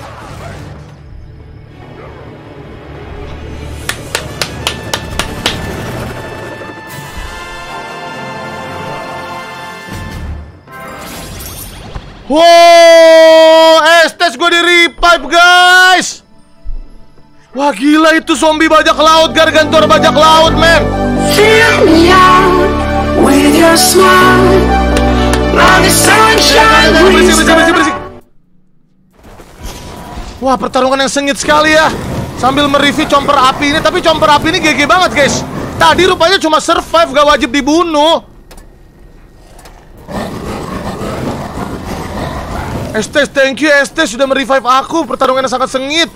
Wow, Estes gue di revive, guys. Wah, gila itu zombie bajak laut, Gargantuar bajak laut, man. Fill me out with your smile. Berisik. Wah, pertarungan yang sengit sekali ya. Sambil mereview chomper api ini. Tapi chomper api ini GG banget guys. Tadi rupanya cuma survive, gak wajib dibunuh. Estes, thank you Estes sudah merevive aku. Pertarungan yang sangat sengit.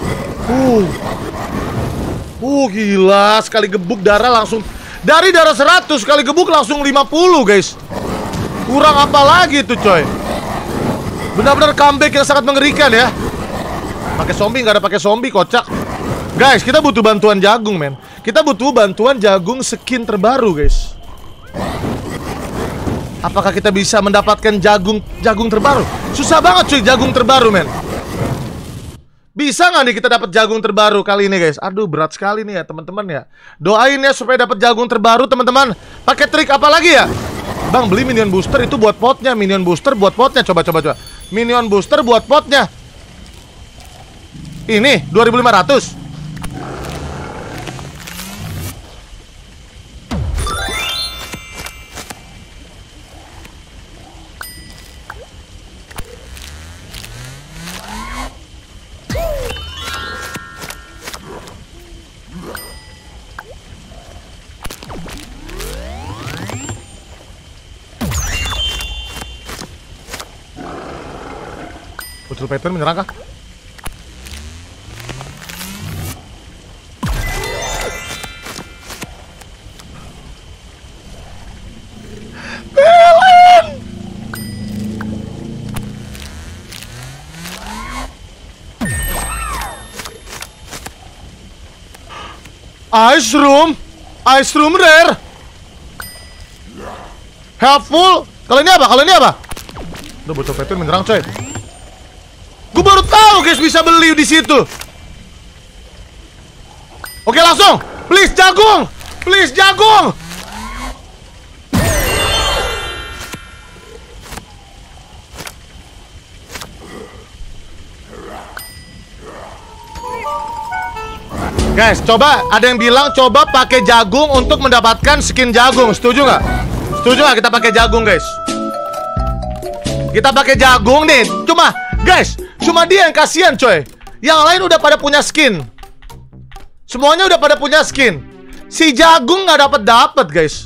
Gila. Sekali gebuk darah langsung. Dari darah 100 sekali gebuk langsung 50 guys. Kurang apa lagi tuh coy. Benar-benar comeback yang sangat mengerikan ya. Pakai zombie, nggak ada pakai zombie, kocak. Guys, kita butuh bantuan jagung, men. Kita butuh bantuan jagung skin terbaru, guys. Apakah kita bisa mendapatkan jagung terbaru? Susah banget cuy, jagung terbaru, men. Bisa nggak nih kita dapat jagung terbaru kali ini, guys? Aduh, berat sekali nih ya, teman-teman ya. Doain ya supaya dapat jagung terbaru, teman-teman. Pakai trik apa lagi ya? Bang, beli minion booster itu buat potnya. Minion booster buat potnya. Coba. Minion booster buat potnya. Ini 2500. Betul Python menyerang kah? Ice room rare. Helpful. Kalau ini apa? Udah botol Python menyerang coy. Gue baru tahu guys bisa beli di situ. Oke langsung. Please jagung. Guys, coba ada yang bilang coba pakai jagung untuk mendapatkan skin jagung. Setuju nggak? Kita pakai jagung, guys. Kita pakai jagung nih. Cuma dia yang kasihan, coy. Yang lain udah pada punya skin. Semuanya udah pada punya skin. Si jagung nggak dapat, guys.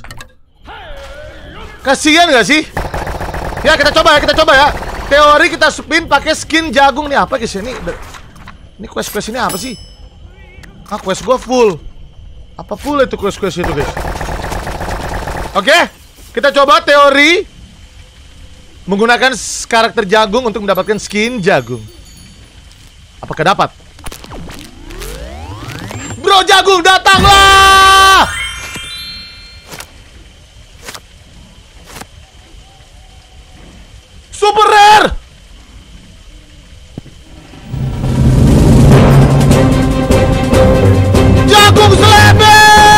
Kasihan nggak sih? Ya kita coba ya. Teori kita spin pakai skin jagung nih apa guys ini? Ini quest ini apa sih? Quest gue full. Apa full itu quest itu guys? Oke, kita coba teori menggunakan karakter jagung untuk mendapatkan skin jagung. Apakah dapat? Bro jagung datanglah! Super rare! Jagung selebel!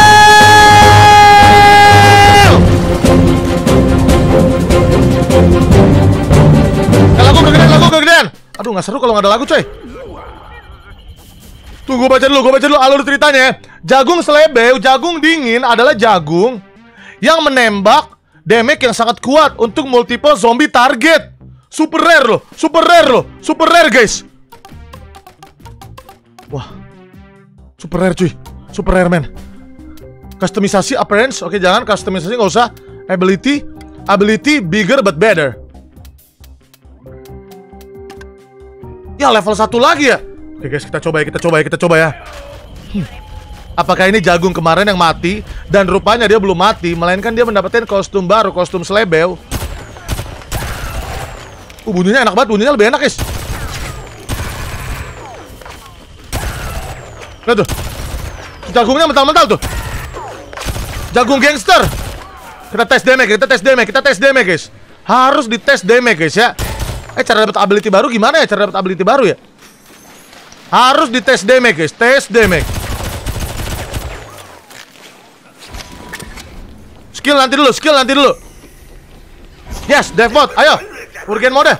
Lagu kegedean. Aduh, nggak seru kalau nggak ada lagu, coy. Tunggu, gue baca dulu alur ceritanya. Jagung selebel, jagung dingin adalah jagung yang menembak damage yang sangat kuat untuk multiple zombie target. Super rare guys. Wah, super rare cuy. Super rare man. Customisasi appearance. Oke, jangan customisasi, nggak usah. Ability bigger but better. Ya level 1 lagi ya. Oke guys, kita coba ya. Apakah ini jagung kemarin yang mati? Dan rupanya dia belum mati, melainkan dia mendapatkan kostum baru, kostum selebel. Bunyinya enak banget, bunyinya lebih enak guys. Lihat tuh, jagungnya mental-mental tuh. Jagung gangster. Kita tes damage guys. Harus dites damage guys ya. Cara dapat ability baru gimana ya? Harus dites damage guys. Tes damage. Skill nanti dulu. Yes, dev mode. Ayo. Urgen mode.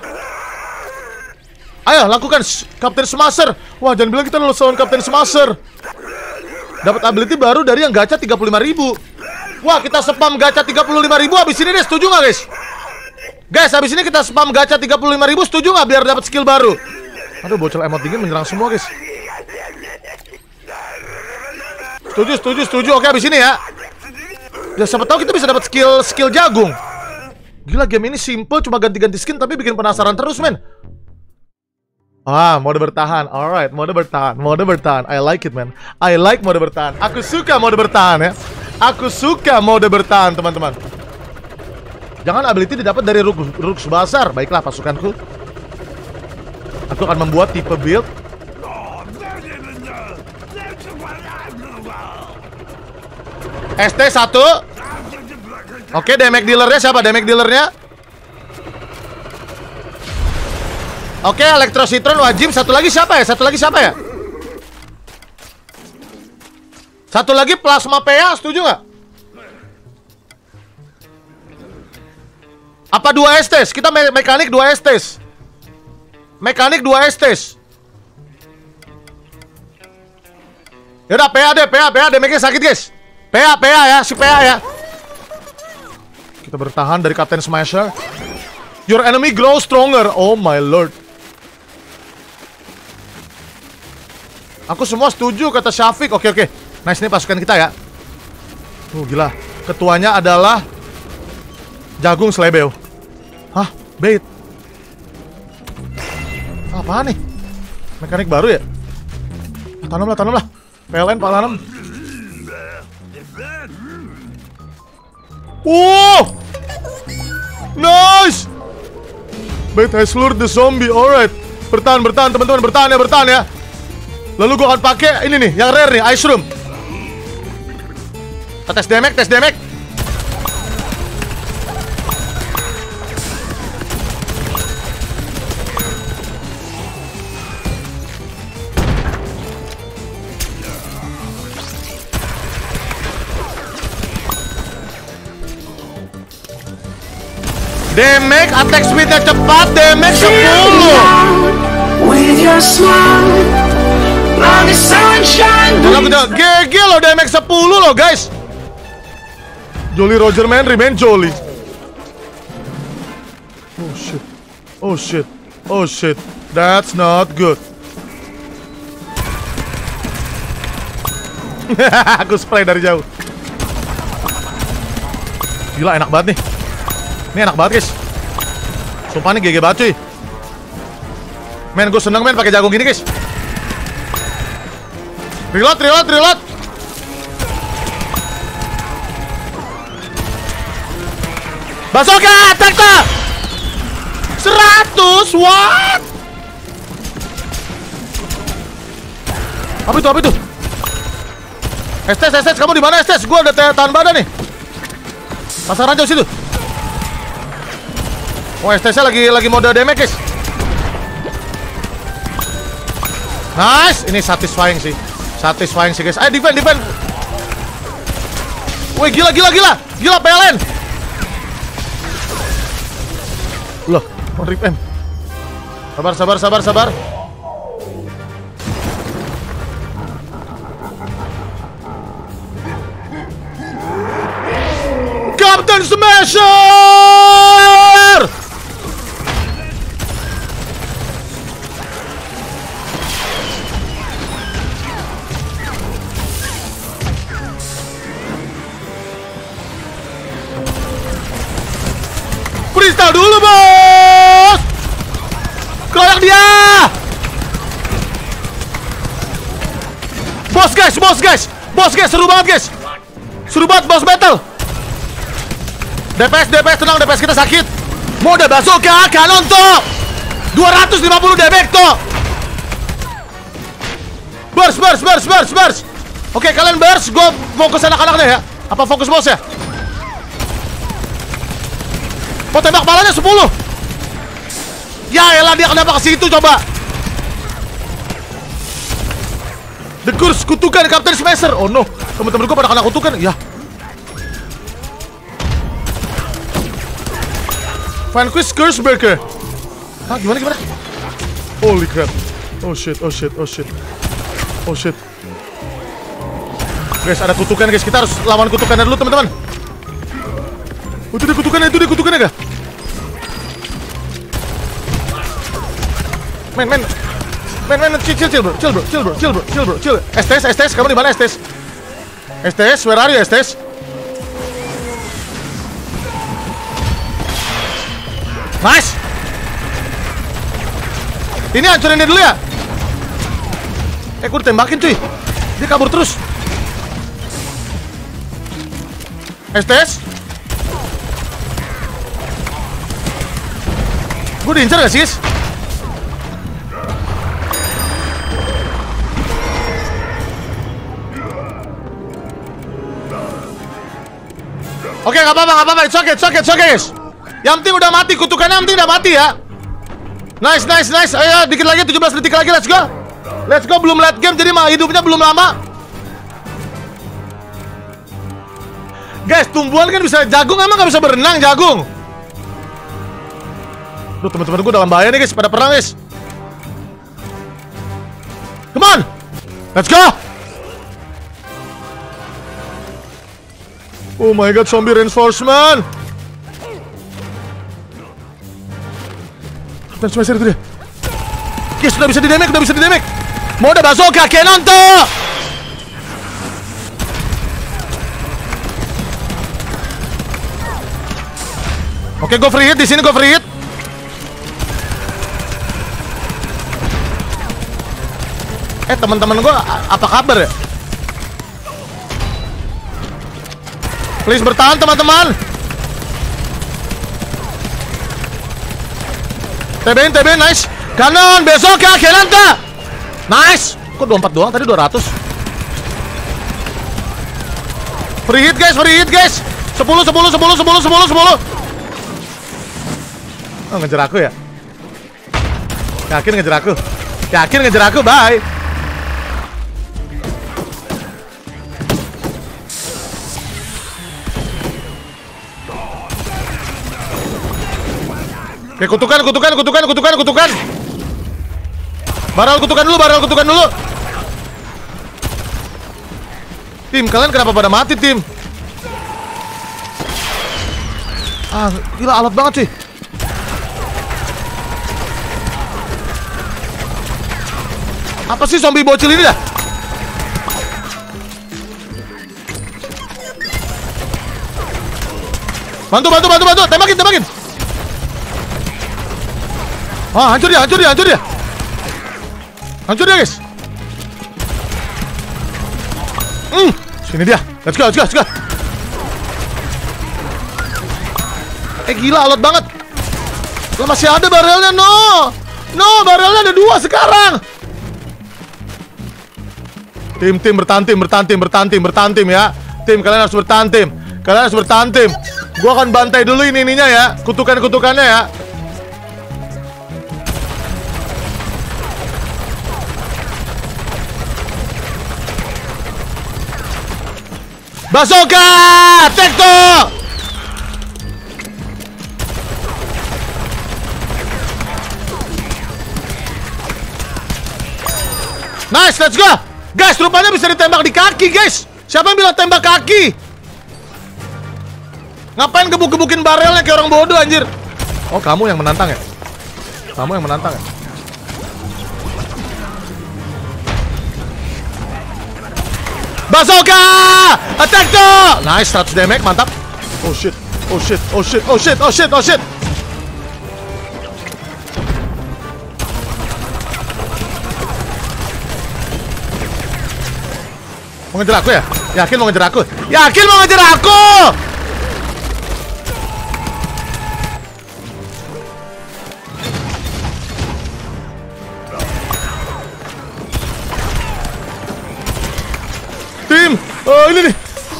Ayo, lakukan Captain Smasher. Wah, jangan bilang kita lulus lawan Captain Smasher. Dapat ability baru dari yang gacha 35.000. Wah, kita spam gacha 35.000 habis ini deh. Setuju nggak guys? Guys, habis ini kita spam gacha 35.000, setuju nggak biar dapat skill baru? Aduh, bocil emot dingin menyerang semua, guys. Setuju. Oke, habis ini ya. Ya siapa tahu kita bisa dapat skill jagung. Gila, game ini simple, cuma ganti-ganti skin tapi bikin penasaran terus, men. Ah, mode bertahan. Alright, mode bertahan. I like it, man. I like mode bertahan. Aku suka mode bertahan ya. Aku suka mode bertahan, teman-teman. Jangan ability didapat dari Rooks Basar. Baiklah, pasukanku. Aku akan membuat tipe build. ST 1. Oke, damage dealernya siapa? Damage dealernya? Oke, Electro Citron wajib. Satu lagi siapa ya? Satu lagi Plasma PA, setuju nggak? Apa 2 estes? Kita mekanik 2 estes. Mekanik 2 estes. Yaudah, PA deh, PA damage-nya sakit, guys. PA ya, si PA ya. Kita bertahan dari Captain Smasher. Your enemy grows stronger. Oh my lord. Aku semua setuju kata Syafiq. Oke. Nice, nih pasukan kita ya. Gila. Ketuanya adalah Jagung Slebeo. Hah? Bait. Apaan nih? Mekanik baru ya? Tanam lah. PLN tanam. Nice. Bait has lured the zombie. Alright. Bertahan teman-teman, bertahan ya. Lalu gua akan pakai ini nih, yang rare nih, Ice Room. Kita tes damage. Damage, attack speednya cepat, damage 10. GG loh, damage 10 loh guys. Jolly Roger man, remain jolly. Oh shit, that's not good. Aku spray dari jauh. Gila, enak banget nih. Ini enak banget guys. Sumpah nih GG banget cuy. Men, gue seneng men pakai jagung gini guys. Reload. Bazooka, attack tuh 100, what? Apa itu? Estes, kamu di mana Estes? Gue ada tahan badan nih. Pasaran jauh situ. Oh, STC lagi mode damage, guys. Nice, ini satisfying sih, guys. Ayo defend. Wih, gila, PLN. Loh, on rip M. Sabar. Captain Smasher! Freestyle dulu, bos! Keroyak dia! Bos guys! Seru banget boss battle! DPS, tenang, DPS kita sakit. Mode bazooka, kanon toh 250 damage toh. Burst. Oke, kalian burst, gue fokus anak-anaknya ya. Apa fokus bos ya? Mau tembak palanya 10. Ya elah, dia kenapa ke situ coba? The Curse, kutukan Captain Smasher. Oh no, temen-temen gue pada kena kutukan. Ya. Vanquish Curseberger. Hah, gimana? Holy crap. Oh shit. Guys, ada kutukan guys. Kita harus lawan kutukannya dulu, teman-teman. Oh, itu dia kutukannya kah? Chill bro. STS, kamu di mana STS? STS, where are you STS? Nice. Ini hancurin dia dulu ya. Gue ditembakin cuy. Dia kabur terus. STS. Gue diincar gak sih guys? Oke, gak apa-apa, it's okay guys. Yang penting udah mati, kutukannya yang penting udah mati ya. Nice. Ayo, dikit lagi, 17 detik lagi, let's go, belum late game, jadi hidupnya belum lama. Guys, tumbuhan kan bisa, jagung emang gak bisa berenang, jagung. Duh, teman-teman gue dalam bahaya nih guys, pada perang guys. Come on, let's go. Oh my god, zombie reinforcement. Dan smasher itu dia. Guys, udah bisa di damage, Mau ada bazooka, cannon tuh. Oke, go free hit di sini, go free hit. Teman-teman gue apa kabar ya? Please bertahan teman-teman. TBN, nice. Kanon, besok ya, Kelanta. Nice. Kok 24 doang, tadi 200. Free hit guys. 10. Oh, ngejar aku ya? Yakin ngejar aku, bye. Oke, kutukan. Barrel kutukan dulu. Tim, kalian kenapa pada mati, tim? Gila, alot banget sih. Apa sih zombie bocil ini dah? Bantu, tembakin. Hancur dia. Hancur dia, guys. Sini dia. Let's go. Gila, alot banget. Lah, masih ada barelnya, no, barelnya ada 2 sekarang. Tim, bertahan ya. Tim, kalian harus bertahan tim. Gua akan bantai dulu ininya ya, kutukannya ya. Bazooka! Tekto! Nice, let's go! Guys, rupanya bisa ditembak di kaki, guys. Siapa yang bilang tembak kaki? Ngapain gebuk-gebukin barelnya kayak orang bodoh, anjir? Oh, kamu yang menantang ya? Bazooka! Attack tuh! Nice, 100 damage, mantap. Oh shit. Mau ngejar aku ya? Yakin mau ngejar aku? Tim! Ini nih!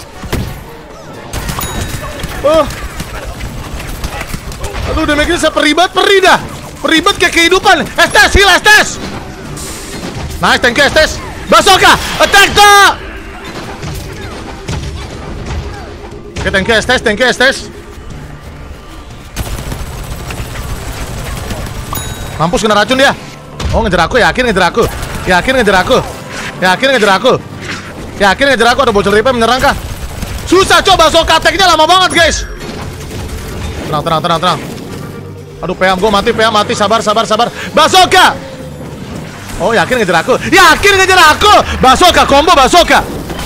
Aduh, damage-nya saya perih dah! Peribet kayak kehidupan! Estes! Nice, thank you, Estes! Bazooka! Attack tuh! Oke, thank you, Estes! Mampus, kena racun dia! Oh, ngejar aku, yakin ngejar aku, ada bocil ripe menyerang kah? Susah coba, bazooka attack-nya lama banget, guys. Tenang. Aduh, PA gue mati, sabar. Bazooka! Oh, yakin ngejar aku? Yakin ngejar aku? Basoka, combo basoka.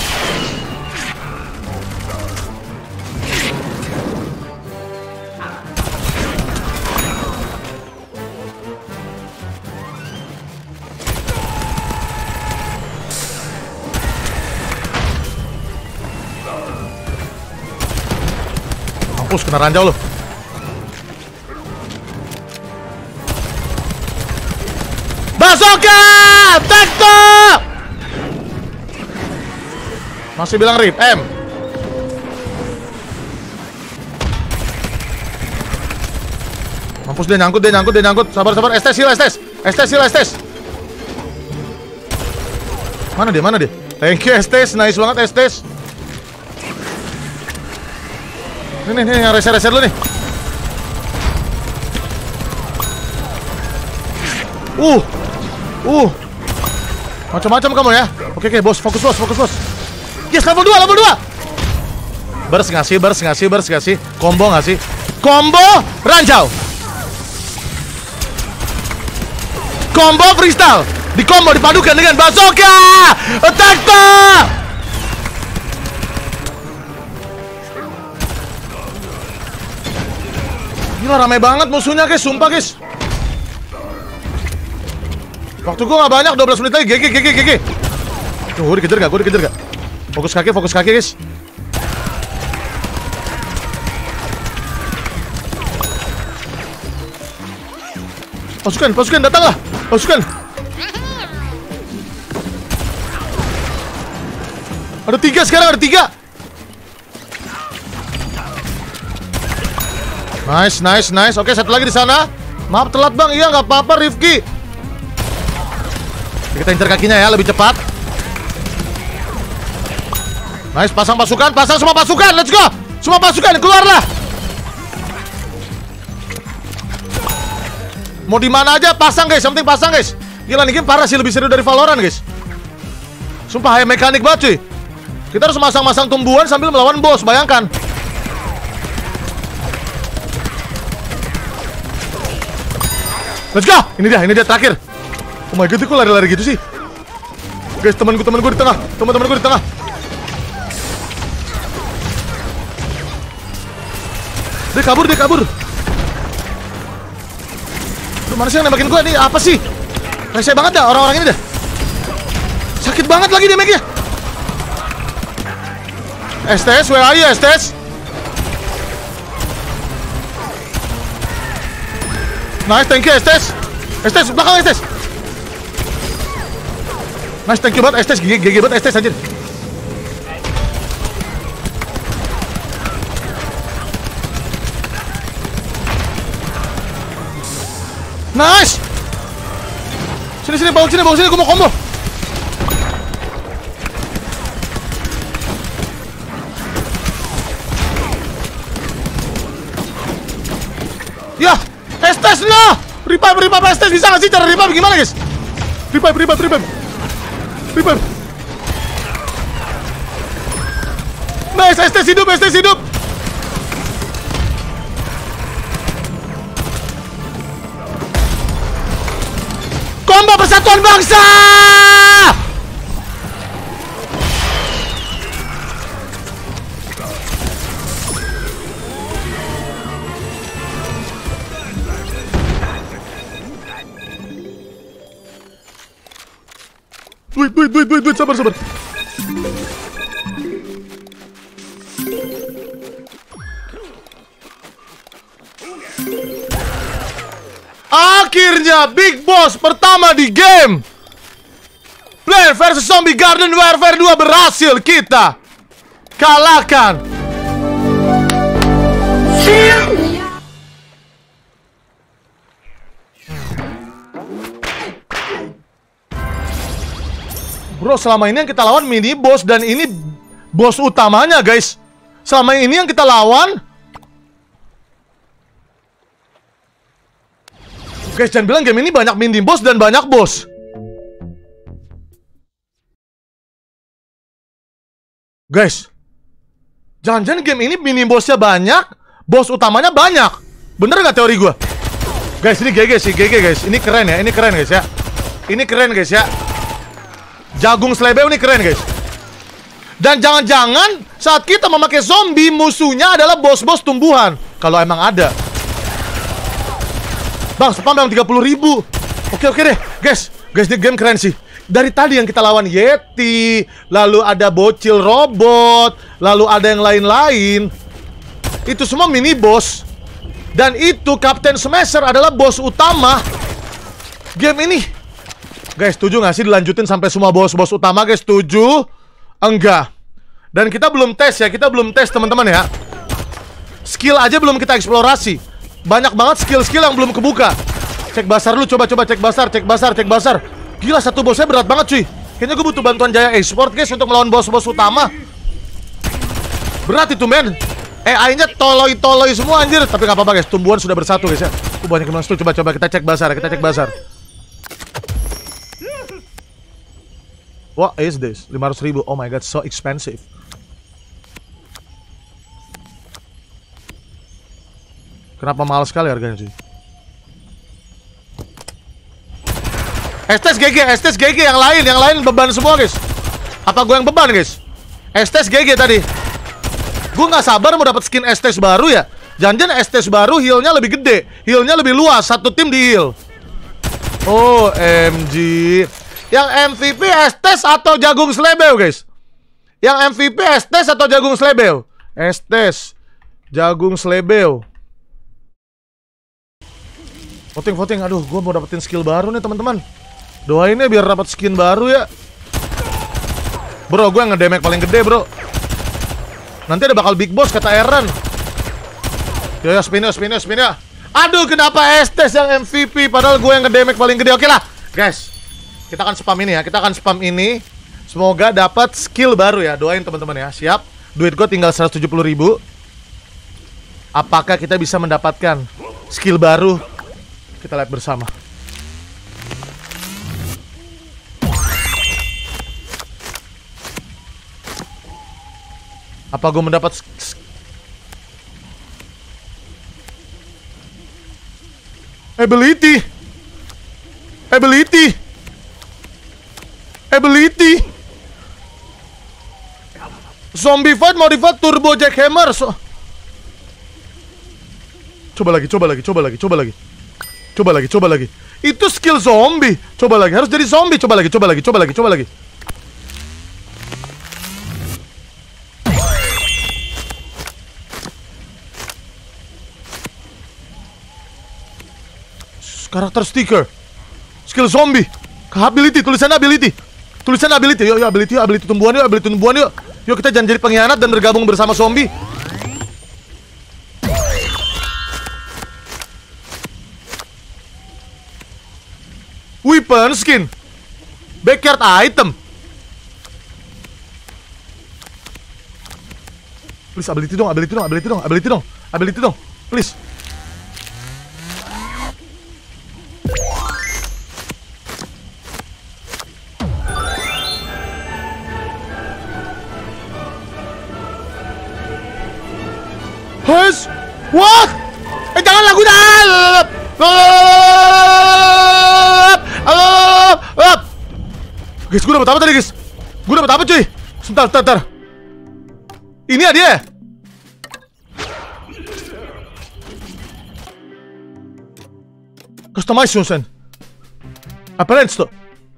Mampus, kena ranjau lu. Basoka! Tekto! Masih bilang rip, M. Mampus, dia nyangkut. Sabar. Estes, heal, Estes. Mana dia? Thank you, Estes. Nice banget, Estes. Nih, yang reser dulu nih. Macam-macam kamu ya. Oke, bos, fokus bos. Yes, level 2. Burst ngasih. Combo ngasih. Combo ranjau. Combo freestyle. Di combo dipadukan dengan basoka. Attack. Gila, ramai banget musuhnya guys, sumpah guys. Waktu gue gak banyak, 12 menit lagi. GG. Gue dikejar gak? Fokus kaki guys. Pasukan, datanglah. Pasukan. Ada 3 sekarang, Nice. Oke, satu lagi di sana. Maaf telat bang, iya nggak apa-apa Rifki. Kita incer kakinya ya, lebih cepat. Nice, pasang semua pasukan, let's go. Semua pasukan, keluarlah. Mau di mana aja pasang guys, yang penting pasang guys. Gila nih game parah sih, lebih seru dari Valorant guys. Sumpah, high mekanik banget cuy. Kita harus masang-masang tumbuhan sambil melawan bos, bayangkan. Let's go! Ini dia terakhir. Oh my god, kok lari-lari gitu sih? Guys, teman gue di tengah. Teman-teman gue di tengah. Dia kabur. Aduh, mana sih yang nembakin gue? Ini apa sih? Rese banget dah orang-orang ini dah. Sakit banget lagi damage-nya. Estes, where are you, Estes? Nice, thank you, Estes. Estes, belakang Estes. Nice, thank you banget, Estes. GG banget, Estes anjir. Nice. Sini, bawa sini, gue mau combo. Ya, Estes lah. Revive Estes, bisa nggak sih cara revive gimana guys? Revive. Nice, Estes hidup. Combo persatuan bangsa. Duit, sabar. Akhirnya Big Boss pertama di game Plants vs Zombie Garden Warfare 2 berhasil kita kalahkan. Bro, selama ini yang kita lawan mini boss dan ini boss utamanya, guys. Selama ini yang kita lawan, guys, jangan bilang game ini banyak mini boss dan banyak boss. Guys, jangan-jangan game ini mini bossnya banyak, boss utamanya banyak. Bener gak teori gue? Guys, ini GG sih, GG guys. Ini keren ya, guys ya. Ini keren guys ya. Jagung slebeo ini keren guys. Dan jangan-jangan saat kita memakai zombie, musuhnya adalah bos-bos tumbuhan. Kalau emang ada. Bang, spam bang 30.000. Oke deh. Guys, ini game keren sih. Dari tadi yang kita lawan Yeti, lalu ada bocil robot, lalu ada yang lain-lain. Itu semua mini boss. Dan itu Captain Smasher adalah bos utama game ini. Guys, setuju gak sih dilanjutin sampai semua bos-bos utama guys? Setuju? Enggak. Dan kita belum tes ya, kita belum tes teman-teman ya. Skill aja belum kita eksplorasi. Banyak banget skill-skill yang belum kebuka. Cek basar dulu, coba cek basar. Gila, satu bosnya berat banget cuy. Kayaknya gue butuh bantuan Jaya Esport guys untuk melawan bos-bos utama. Berat itu men. AI-nya toloi semua anjir. Tapi gak apa-apa guys, tumbuhan sudah bersatu guys ya. Banyak yang tuh, coba kita cek basar, What is this? 500.000. Oh my god, so expensive. Kenapa mahal sekali harganya cuy? Estes GG yang lain beban semua guys. Apa gue yang beban guys? Estes GG tadi. Gue nggak sabar mau dapat skin Estes baru ya. Jangan-jangan Estes baru healnya lebih gede, healnya lebih luas, satu tim di heal. OMG. Yang MVP Estes atau jagung slebeo guys? Yang MVP Estes atau jagung slebeo? Estes jagung slebeo. Voting. Aduh, gue mau dapetin skill baru nih teman-teman. Doain ya biar dapat skin baru ya. Bro, gue ngedamage paling gede bro. Nanti ada bakal big boss kata Aaron. Yo spin ya. Aduh, kenapa Estes yang MVP padahal gue yang ngedamage paling gede. Oke lah guys, kita akan spam ini. Semoga dapat skill baru ya. Doain teman-teman ya. Siap. Duit gue tinggal 170.000. Apakah kita bisa mendapatkan skill baru? Kita lihat bersama. Apa gue mendapat ability? Zombie fight modified turbo jackhammer. Coba lagi. Itu skill zombie. Coba lagi, harus jadi zombie. Coba lagi. Karakter stiker. Skill zombie. Ability, tulisannya ability. Yuk, ability tumbuhan yuk. Yuk kita jangan jadi pengkhianat dan bergabung bersama zombie. Weapon skin. Backyard item. Please ability dong. Please. What? Jangan lagu dah. Guys, gue dapet apa tadi guys? Gue dapet apa cuy? Sebentar. Ini ya dia. Customization. Apparent tuh.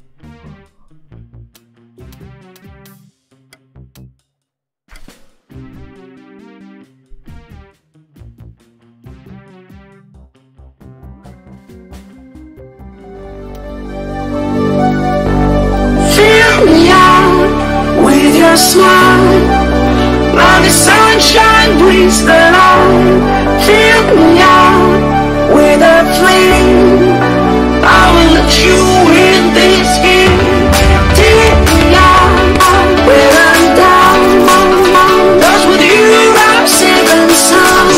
Smile, while the sunshine brings the light. Fill me out with a flame. I will let you in this game. Take me out where I'm down. Cause with you I'm seven suns.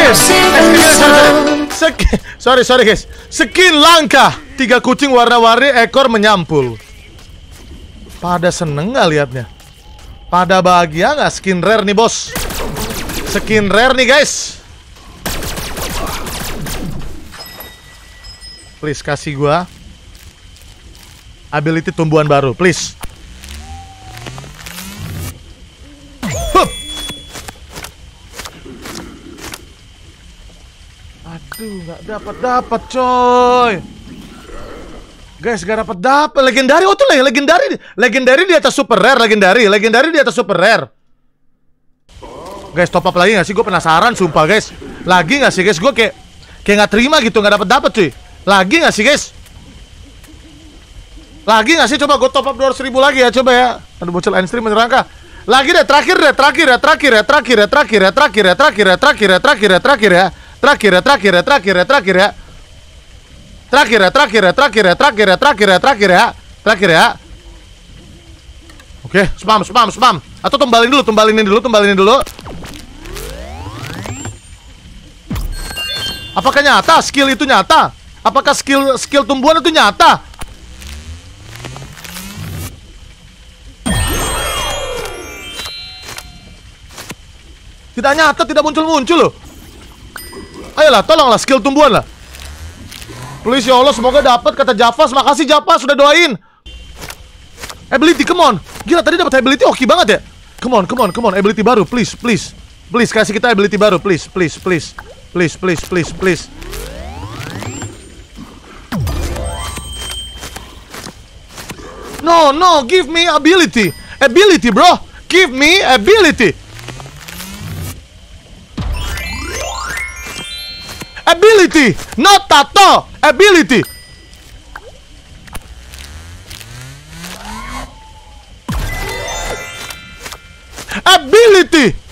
Sorry guys. Skin langka. 3 kucing warna-warni, ekor menyampul. Pada seneng gak liatnya? Pada bahagia nggak? Skin rare nih bos. Skin rare nih guys. Please kasih gua. ability tumbuhan baru, please. Hup. Aduh, nggak dapat coy. Guys, gak dapat legendary. Oh tuh legendary di atas super rare. Legendary di atas super rare. Guys, top up lagi gak sih? Gue penasaran sumpah guys. Lagi gak sih guys? Gue kayak gak terima gitu, gak dapat cuy. Lagi gak sih guys? Lagi gak sih? Coba gue top up 200.000 lagi ya, coba ya. Aduh, bocil endstream menyerangkah. Lagi deh, terakhir ya. Oke, spam. Atau tumbalinin dulu. Apakah nyata skill itu nyata? Apakah skill tumbuhan itu nyata? Tidak nyata, tidak muncul loh. Ayolah, tolonglah skill tumbuhan lah. Please ya Allah, semoga dapat kata Javas. Makasih Javas sudah doain. Ability, come on. Gila, tadi dapat ability oke banget ya. Come on. Ability baru, please. Please kasih kita ability baru, please. No, give me ability. Ability, bro. Give me ability. Ability, not tato. Ability. Ability.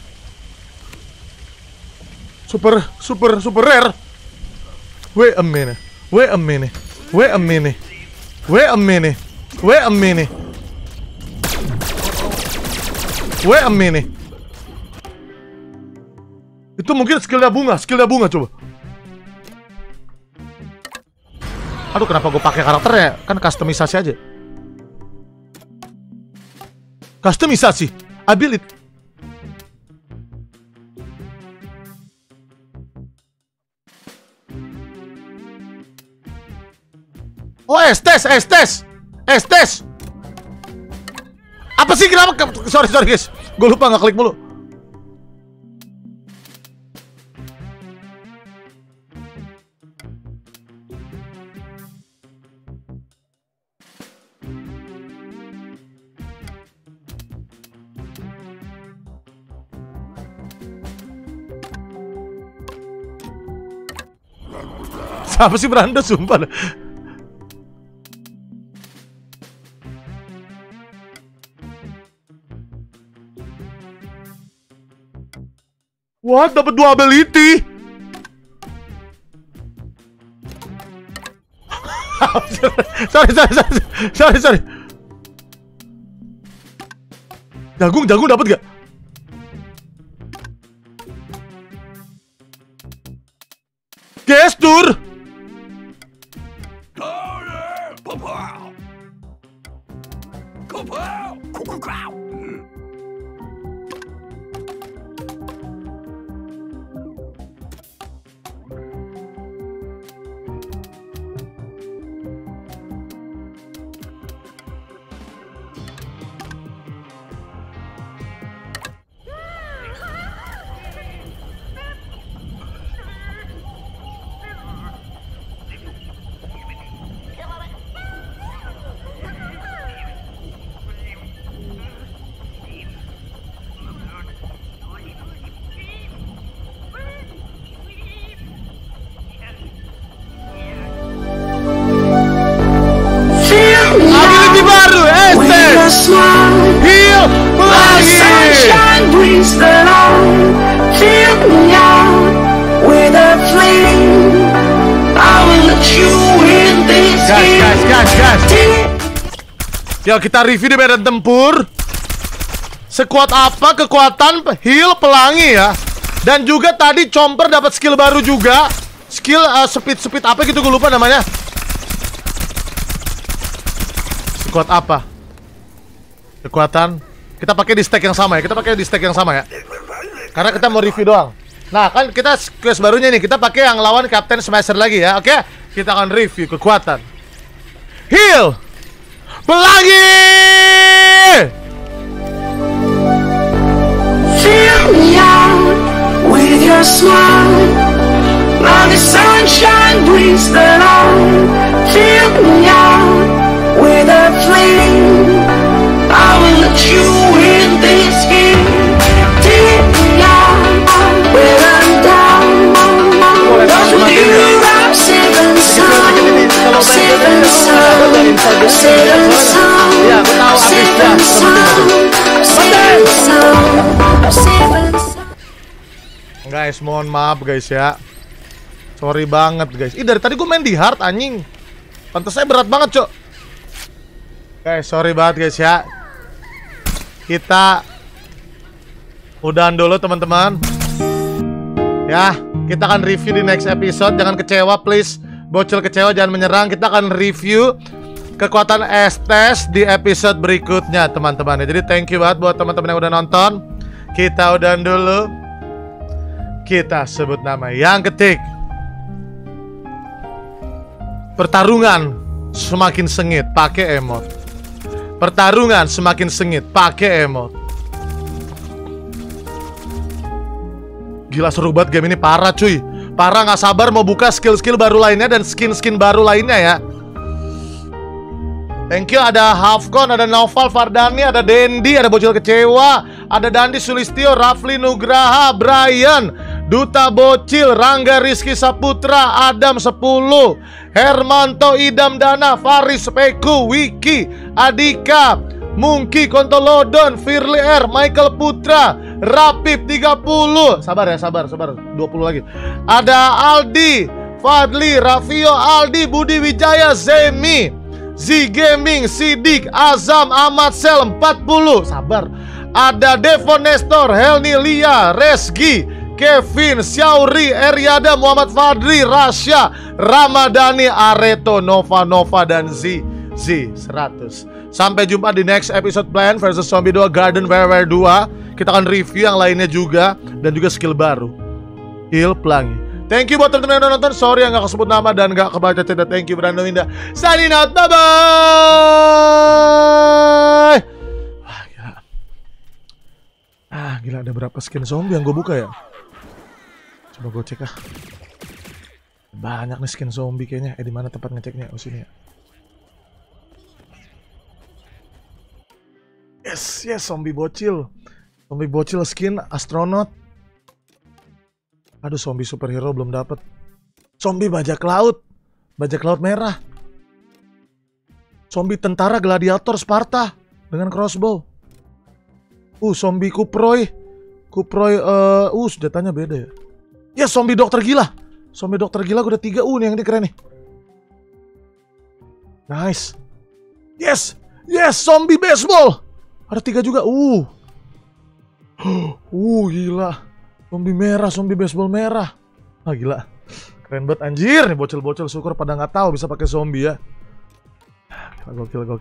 Super rare. Wait a minute. Itu mungkin skillnya bunga coba. Aduh, kenapa gue pakai karakternya? Kan customisasi aja. Customisasi, ability. Oh, estes. Apa sih, kenapa? Sorry guys, gue lupa nggak klik mulu. Siapa sih Brando, sumpah. What? Dapat 2 ability. Sorry. Jagung dapat gak? Gestur. Heal sunshine brings the light. Fill me out with a flame. I will let you in this game. Guys. Yuk kita review di medan tempur. Sekuat apa kekuatan heal pelangi ya. Dan juga tadi Chomper dapat skill baru juga. Skill speed apa gitu, gue lupa namanya. Sekuat apa? Kekuatan. Kita pakai di stack yang sama ya. Karena kita mau review doang. Nah, kan kita quest barunya nih. Kita pakai yang lawan Captain Smasher lagi ya. Oke? Kita akan review kekuatan. Heal. Pelangi! Fill me out with your smile. Now the sunshine brings the light. Fill me out with a flame. I will let you in this game. Take me out where I'm down. With you I'm seven sound. Seven sound. Seven sound. Seven sound. Seven sound. Seven sound. Guys, mohon maaf guys ya. Sorry banget guys. Ih, dari tadi gue main di hard anjing. Pantasnya berat banget, Cok. Guys, sorry banget guys ya. Kita udahan dulu teman-teman. Ya, kita akan review di next episode. Jangan kecewa please. Bocil kecewa jangan menyerang. Kita akan review kekuatan Estes di episode berikutnya teman-teman. Jadi thank you banget buat teman-teman yang udah nonton. Kita udahan dulu. Kita sebut nama yang ketik. Pertarungan semakin sengit, pakai emot. Pertarungan semakin sengit, pakai emot. Gila seru banget game ini, parah cuy. Parah, nggak sabar mau buka skill-skill baru lainnya dan skin-skin baru lainnya ya. Thank you, ada Hafcon, ada Naufal Fardani, ada Dendi, ada Bocil Kecewa, ada Dandi Sulistio, Rafli Nugraha, Brian, Duta Bocil, Rangga Rizky Saputra, Adam 10, Hermanto Idam Dana, Faris Peku, Wiki, Adika, Mungki Kontolodon, Firly R, Michael Putra, Rapip 30. Sabar ya, sabar 20 lagi. Ada Aldi, Fadli, Rafio, Aldi, Budi Wijaya, Zemi, Z Gaming, Sidik, Azam, Ahmad Sel 40. Sabar. Ada Devon Nestor, Helni Lia, Resgi, Kevin, Syauri, Eryada, Muhammad Fadri, Rasya, Ramadhani, Areto, Nova, dan Z 100. Sampai jumpa di next episode Plants vs Zombie 2 Garden Warfare 2. Kita akan review yang lainnya juga. Dan juga skill baru, Heal Pelangi. Thank you buat teman-teman yang udah nonton. Sorry yang gak kesebut nama dan gak kebaca cerita. Thank you Brando Winda. Signing out, bye-bye. Gila ada berapa skin zombie yang gue buka ya? Coba gue cek ah. Banyak nih skin zombie kayaknya. Di mana tempat ngeceknya? Oh sini ya. Yes, zombie bocil. Zombie bocil skin astronot. Aduh, zombie superhero belum dapat. Zombie bajak laut merah. Zombie tentara gladiator Sparta dengan crossbow. Zombie Kuproy, senjatanya beda ya. Ya, zombie dokter gila. Zombie dokter gila gue udah 3. Nih yang ini keren nih. Nice. Yes, zombie baseball. Ada 3 juga. Gila. Zombie merah, zombie baseball merah. Gila. Keren banget anjir nih bocil-bocil, syukur pada nggak tahu bisa pakai zombie ya. Gokil.